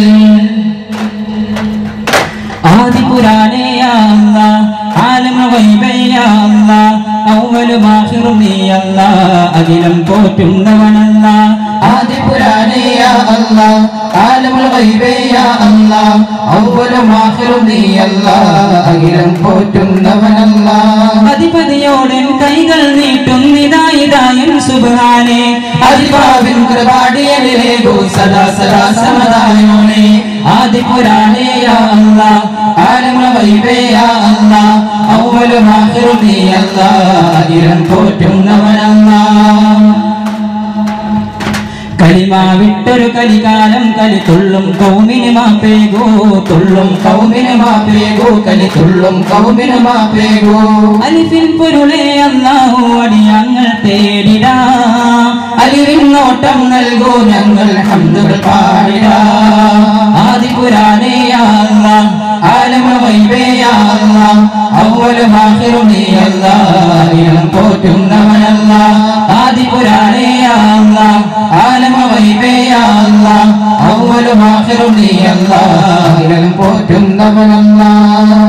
ആദിപുരാനേ അല്ലാഹ് ആലമ ഗൈബേ അല്ലാഹ് അവ്വലും ആഖിറും നീ അല്ലാഹ് അഖിലം പോറ്റുന്നവനല്ലാഹ് ആദിപുരാനേ അല്ലാഹ് ആലമുൽ ഗൈബേ അല്ലാഹ് അവ്വലും ആഖിറും നീ അല്ലാഹ് അഖിലം പോറ്റുന്നവനല്ലാഹ് അധിപതിയോടെ കൈകൾ നീട്ടുന്നിതായിതായൻ സുബ്ഹാനേ അതിഭാവിൻ കൃപാടിയനിലേകൂ സദാ സദാ സമദായോനേ ആദിപുരാനേ അല്ലാഹ് ആലമുൽ ഗൈബേ അല്ലാഹ് അവ്വലും ആഖിറും നീ അല്ലാഹ് അഖിലം പോറ്റുന്നവനല്ലാഹ് കലിമാ വിട്ടൊരു കലികാലം കലി തുള്ളും കൗമിന് മാപ്പേകോ തുള്ളും കൗമിന് മാപ്പേകൂ കലി തുള്ളും കൗമിന് മാപ്പേകൂ അലിഫിൻ പൊരുളേ അല്ലാഹു അടിയങ്ങൾ തേടിടാ അലിവിൻ നോട്ടം നൽകൂ ഞങ്ങൾ ഹംദുകൾ പാടിടാ ആദിപുരാനേ അല്ലാഹ് ആലമുൽ ഗൈബേ അല്ലാഹ് അവ്വലും ആഖിറും നീ അല്ലാഹ് അഖിലം പോറ്റുന്നവനല്ലാഹ് ആദിപുരാനേ അല്ലാഹ് ആലമുൽ ഗൈബേ അല്ലാഹ് അവ്വലും ആഖിറും നീ അല്ലാഹ് അഖിലം പോറ്റുന്നവനല്ലാഹ്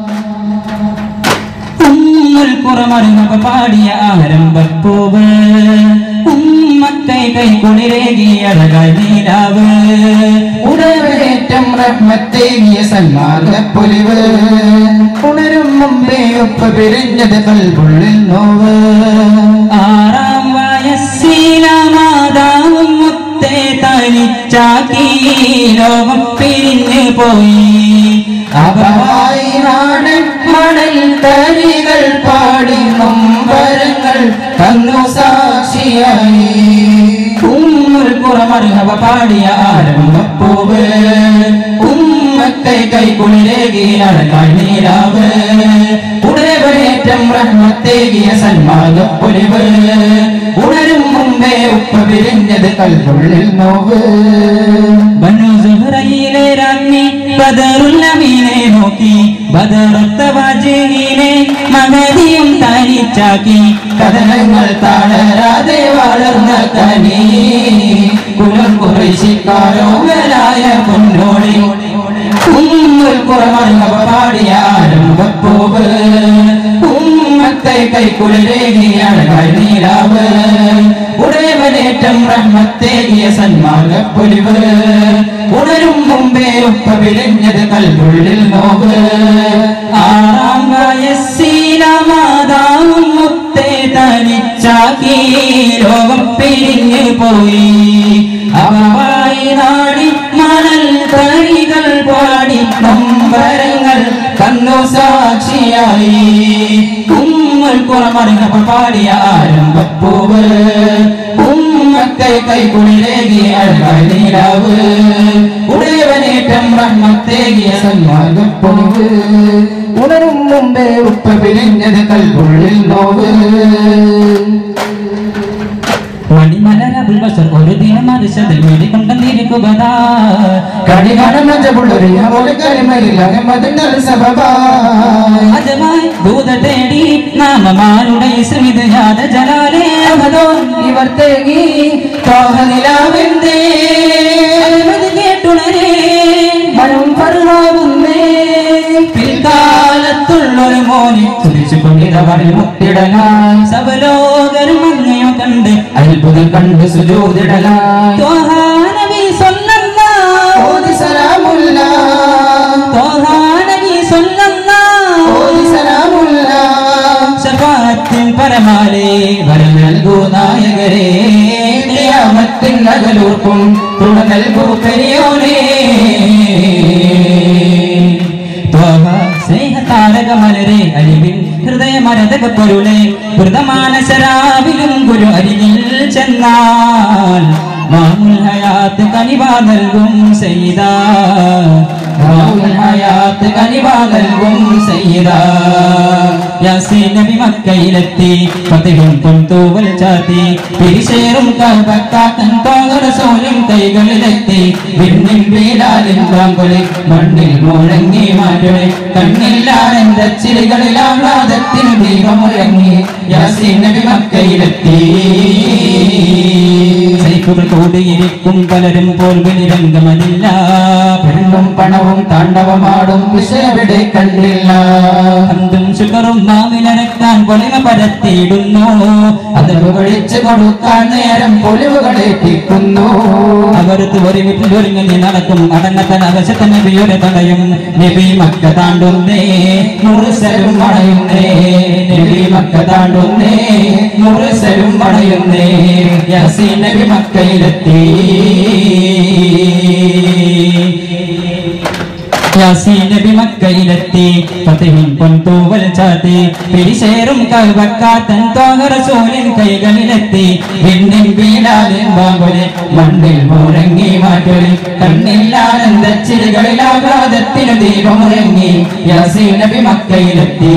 ഉമ്മുൽ ഖുർആൻ പാടിയ ആരംഭപ്പൂവ് ഉമ്മക്കൈ കൈ കുളിരേകിയ നീലാവ് ഉടവേറ്റം റഹ്മത്തേകിയ സന്മാർഗപ്പൊലിവ് ഉണരും മുമ്പേ ഒപ്പ പിരിഞ്ഞത് കൽബുള്ളിൽ നോവ് ആറാം വയസ്സിലാമാതാവും മുത്തേ തനിച്ചാക്കി ലോകം പിരിഞ്ഞു പോയി അപവായി നാടൻ മണൽ തരികൾ പാടി നൊമ്പരങ്ങൾ തന്നു സാക്ഷിയായി ഉമ്മുൽ ഖുർആൻ പാടിയ ആരംഭപ്പൂവ് ഉമ്മക്കൈ കൈ കുളിരേകിയ നീലാവ് ഉടവേറ്റം റഹ്മത്തേകിയ സന്മാർഗപ്പൊലിവ് ഉണരും മുമ്പേ ഉപ്പ പിരിഞ്ഞത് കൽബുള്ളിൽ നോവ് ബനു സുഹ്റയിലെ രാജ്ഞി ബദറുൽ അമീനെ നോക്കി ബദറത്ത വാജിനെ മഹദിയും തനിച്ചാക്കി കഥനങ്ങൾ താളരാതെ വളർന്ന കനി കുലം കുറേശിക്കാരോഗലായ പൊന്നോടി ഉമ്മുൽ ഖുർആൻ പാടിയ ആരംഭപ്പൂവ് ഉമ്മത്തെ കൈക്കുളിരേകിയ നീലാവ് ഉടയവനേറ്റം റഹ്മത്തേകിയ സന്മാർഗപ്പൊലിവ് ഉണരും മുമ്പേ ഉപ്പ പിരിഞ്ഞത് കൽബുള്ളിൽ നോവ് ആറാം വയസ്സിലാമാതാവും മുത്തേ തനിച്ചാക്കി ലോകം പിരിഞ്ഞു പോയി അവവായി നാടി മണൽ തരികൾ പാടി നൊമ്പരങ്ങൾ തന്നു സാക്ഷിയായി ഉമ്മുൽ ഖുർആൻ പാടിയ ആരംഭപ്പൂവ് ഉമ്മത്തെ കൈക്കുളിരേകിയ നീലാവ് ഉടയവനേറ്റം റഹ്മത്തേകിയ സന്മാർഗപ്പൊലിവ് ഉണരും മുമ്പേ ഉപ്പ പിരിഞ്ഞത് കൽബുള്ളിൽ നോവ് മണിമലര അബുൽ ബശർ ഒരു ദിനം അർശദിൽ വേദിക്കൊണ്ടിരിക്കുകതാ കടികാടം നജബുള്ളൊരു പോലെ കലിമയില്ല മദനൽ സബബായി അജമായി ദൂത തേടി നാമമാരുടെ സ്മിത യാദ ജലാലേ അഹദോ ഇവർ തേങ്ങി തോഹനിലാവെന്തേ അഹ്മദ് കേട്ടുണരേ മനം ഫർഹാവുന്നേ പിൽക്കാലത്തുള്ളൊരു മോനെ സുരിച്ചുകൊണ്ടിടവരിൽ മുത്തിടലായി സബലോകരും അങ്ങയോ കണ്ട് അത്ഭുതം കണ്ട് സുജൂദിടലായി ത്വഹാ നബി സല്ലല്ലാഹു ഓതി സലാമുല്ല ത്വഹാ നബി സല്ലല്ലാഹു ഓതി സലാമുല്ല ശഫാഅത്തിൻ പരമാലേ വരം നൽകൂ നായകരേ ഖിയാമത്തിൻ അകലൂർക്കും തുണ നൽകൂ പെരിയോനേ സ്നേഹതാരകമലരെ അലിവിൻ ഹൃദയമരതക പൊരുളെ ഹൃദമാനശരാവിലും ഗുരു അരികിൽ ചെന്നാൽ മാമുൽ ഹയാത്ത് കനിവാ നൽകും സയ്യിദാ മാമുൽ ഹയാത്ത് കനിവാ നൽകും സയ്യിദാ യാസീൻ നബി മക്കയിലെത്തി ഫതഹിൻ തൂവൽ ചാത്തി പിരിശേറും കഅബക്കാക്കൻ തോറസൂലും കൈകളിലെത്തി വിണ്ണിൻ വീലാലിൻ വാങ്കൊലി മണ്ണിൽ മുഴങ്ങി മാറ്റൊളി കണ്ണില്ലാണെന്റെ ചിരികളിൽ ആഹ്ലാദത്തിന് ദീപമുഴങ്ങി യാസീൻ നബി മക്കയിലെത്തി സൈഫുകൾ കൂടിയിരിക്കും പലരും പോൽവിളി രംഗമതില്ല പെണ്ണും പണവും താണ്ഡവമാടും വിഷയവിടെ കണ്ടില്ല അന്തും ശുക്റും മാവിലരക്കാൻ പൊലിമ പരത്തിയിടുന്നു അത് വിളിച്ചു കൊടുക്കാൻ നേരം പൊലിവുകളേറ്റിക്കുന്നു അവർക്ക് ഒരു വീട്ടിൽ ഒരുങ്ങി നടക്കും അടങ്ങത്തൻ അവശത്ത നബിയുടെ തടയും നബി മക്ക താണ്ടുന്നേ മുറുസലും മണയുന്നേ നബി മക്ക താണ്ടുന്നേ മുറുസലും മണയുന്നേ യാസീൻ നബി മക്കയിലെത്തി യാസീൻ നബി മക്കയിലെത്തി ഫതഹിൻ പൊൻതൂവൽ ചാത്തി പിരിശേറും കഅബക്കാത്തൻ ത്വഹറസൂലിൻ കൈകളിലെത്തി വിണ്ണിൻ വീലാലിൻ വാങ്കൊലി മണ്ണിൽ മുഴങ്ങി മാറ്റൊലി കണ്ണില്ലാനന്ദ ചിരികളിൽ ആഹ്ലാദത്തിന് ദീപമുഴങ്ങി യാസീൻ നബി മക്കയിലെത്തി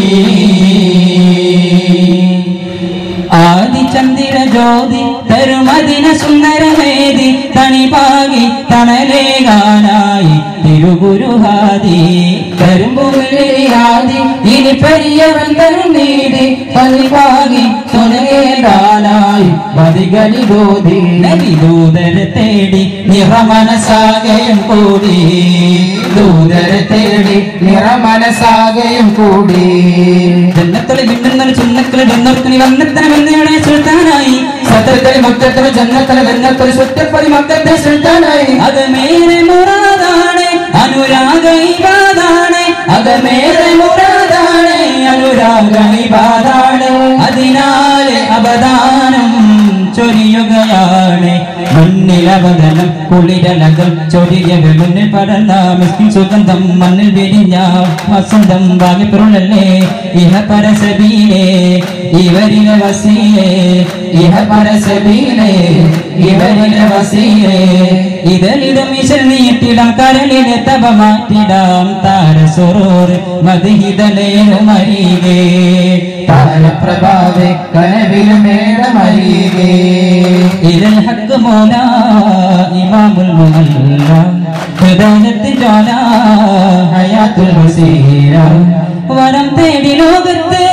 ആദിചന്ദ്ര ജ്യോതി തരുമദിന സുന്ദരവേദി തണിപാകി തണലേകാനായി തിരുഗുരുഹാദി കരുമ്പുമിളിയാതി ഇനി പെരിയവൻ തരും നീതി പതിവാകി തുണയേടാനായി മതികലിബോധി നബി ദൂതരെ തേടി നിറമനസാകയും കൂടി ദൂതരെ തേടി നിറമനസാകയും കൂടി ജന്നത്തുളി വിണ്ണുന്നൊരു ചുന്നക്കളി ജന്നർക്കിനി വന്നത്തനമെന്നയുടെ സുൽത്താനായി സത്രത്തിൽ മക്കത്തിൽ ജന്നത്തിൽ വെന്നത്തിൽ സുറ്റപ്പതി മക്കത്തെ സുൽത്താനായി അത് മേരെ മുറാദാണ് അനുരാഗ ഇബാദാണ് അത് മേരെ മുറാദാണ് അനുരാഗ ഇബാദാണ് അതിനാലെ അവദാനം ചൊരിയുകയാണ് മുന്നിലവതനം കുളിരലകൾ ചൊരിയവ മുന്നിൽ പടർന്ന മിസ്കിൻ സുഗന്ധം മണ്ണിൽ വിരിഞ്ഞ വസന്തം ഭാഗ്യപ്പെരുള്ളല്ലേ ഇഹ പരസബീലേ ഇവരിലെ വസീലേ ഇഹ പരസബീലേ ഇവരിലെ വസീലേ ഇതളിടും ഇശൽ നീട്ടിടാം കരളിലെ തപ മാറ്റിടാം താരസുറൂർ മതിഹിതലേറുമരികേ താരപ്രഭാവേ കനവിലും മേടമരികേ ഇതൽ ഹക്ക് മോല ഇമാമുൽ മുഅല്ല ഹൃദയത്തിൽ ജ്വാല ഹയാത്തുൽ വസീല വരം തേടി ലോകത്ത്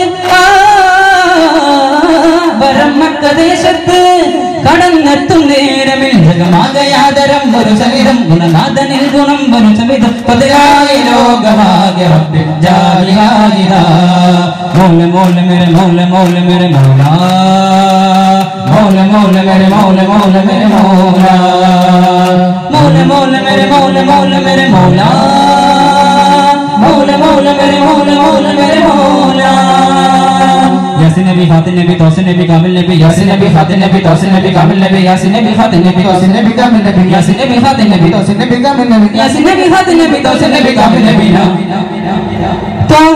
വരം മക്കദേശത്ത് കടന്നെത്തും നേരമിൽ ജഗമാകയാദരം ഒരു സവിധം ഗുണനാഥനിൽ ഗുണം ഒരു സവിധം പതിരായി ലോകമാകെ റബ്ബിൽ ജാലിഹായിദാ മൗല മൗല മേരെ മൗല മൗല മേരെ മൗല മൗല മൗല മേരെ മൗല മൗല മേരെ മൗല മൗല മൗല മേരെ മൗല മൗല മേരെ മൗല മൗല മൗല മേരെ മൗല മൗല മേരെ മൗല യാസിൻ നബി ഫാത്തിൻ നബി തൗസിൻ നബി കാമിൽ നബി യാസിൻ നബി ഫാത്തിൻ നബി തൗസിൻ നബി കാമിൽ നബി യാസിൻ നബി ഫാത്തിൻ നബി തൗസിൻ നബി കാമിൽ നബി യാസിൻ നബി ഫാത്തിൻ നബി തൗസിൻ നബി കാമിൽ നബി യാസിൻ നബി ഫാത്തിൻ നബി തൗസിൻ നബി കാമിൽ നബി തൗഹ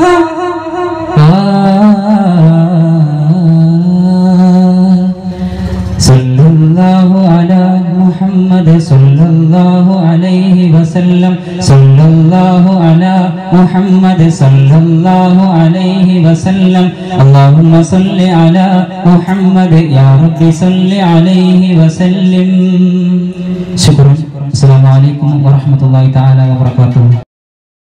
സല്ലല്ലാഹു അലാ മുഹമ്മദ് محمد صلى الله عليه وسلم صلى الله على محمد صلى الله عليه وسلم اللهم صل على محمد يا رب صل عليه وسلم. شكرا. السلام عليكم ورحمة الله تعالى وبركاته.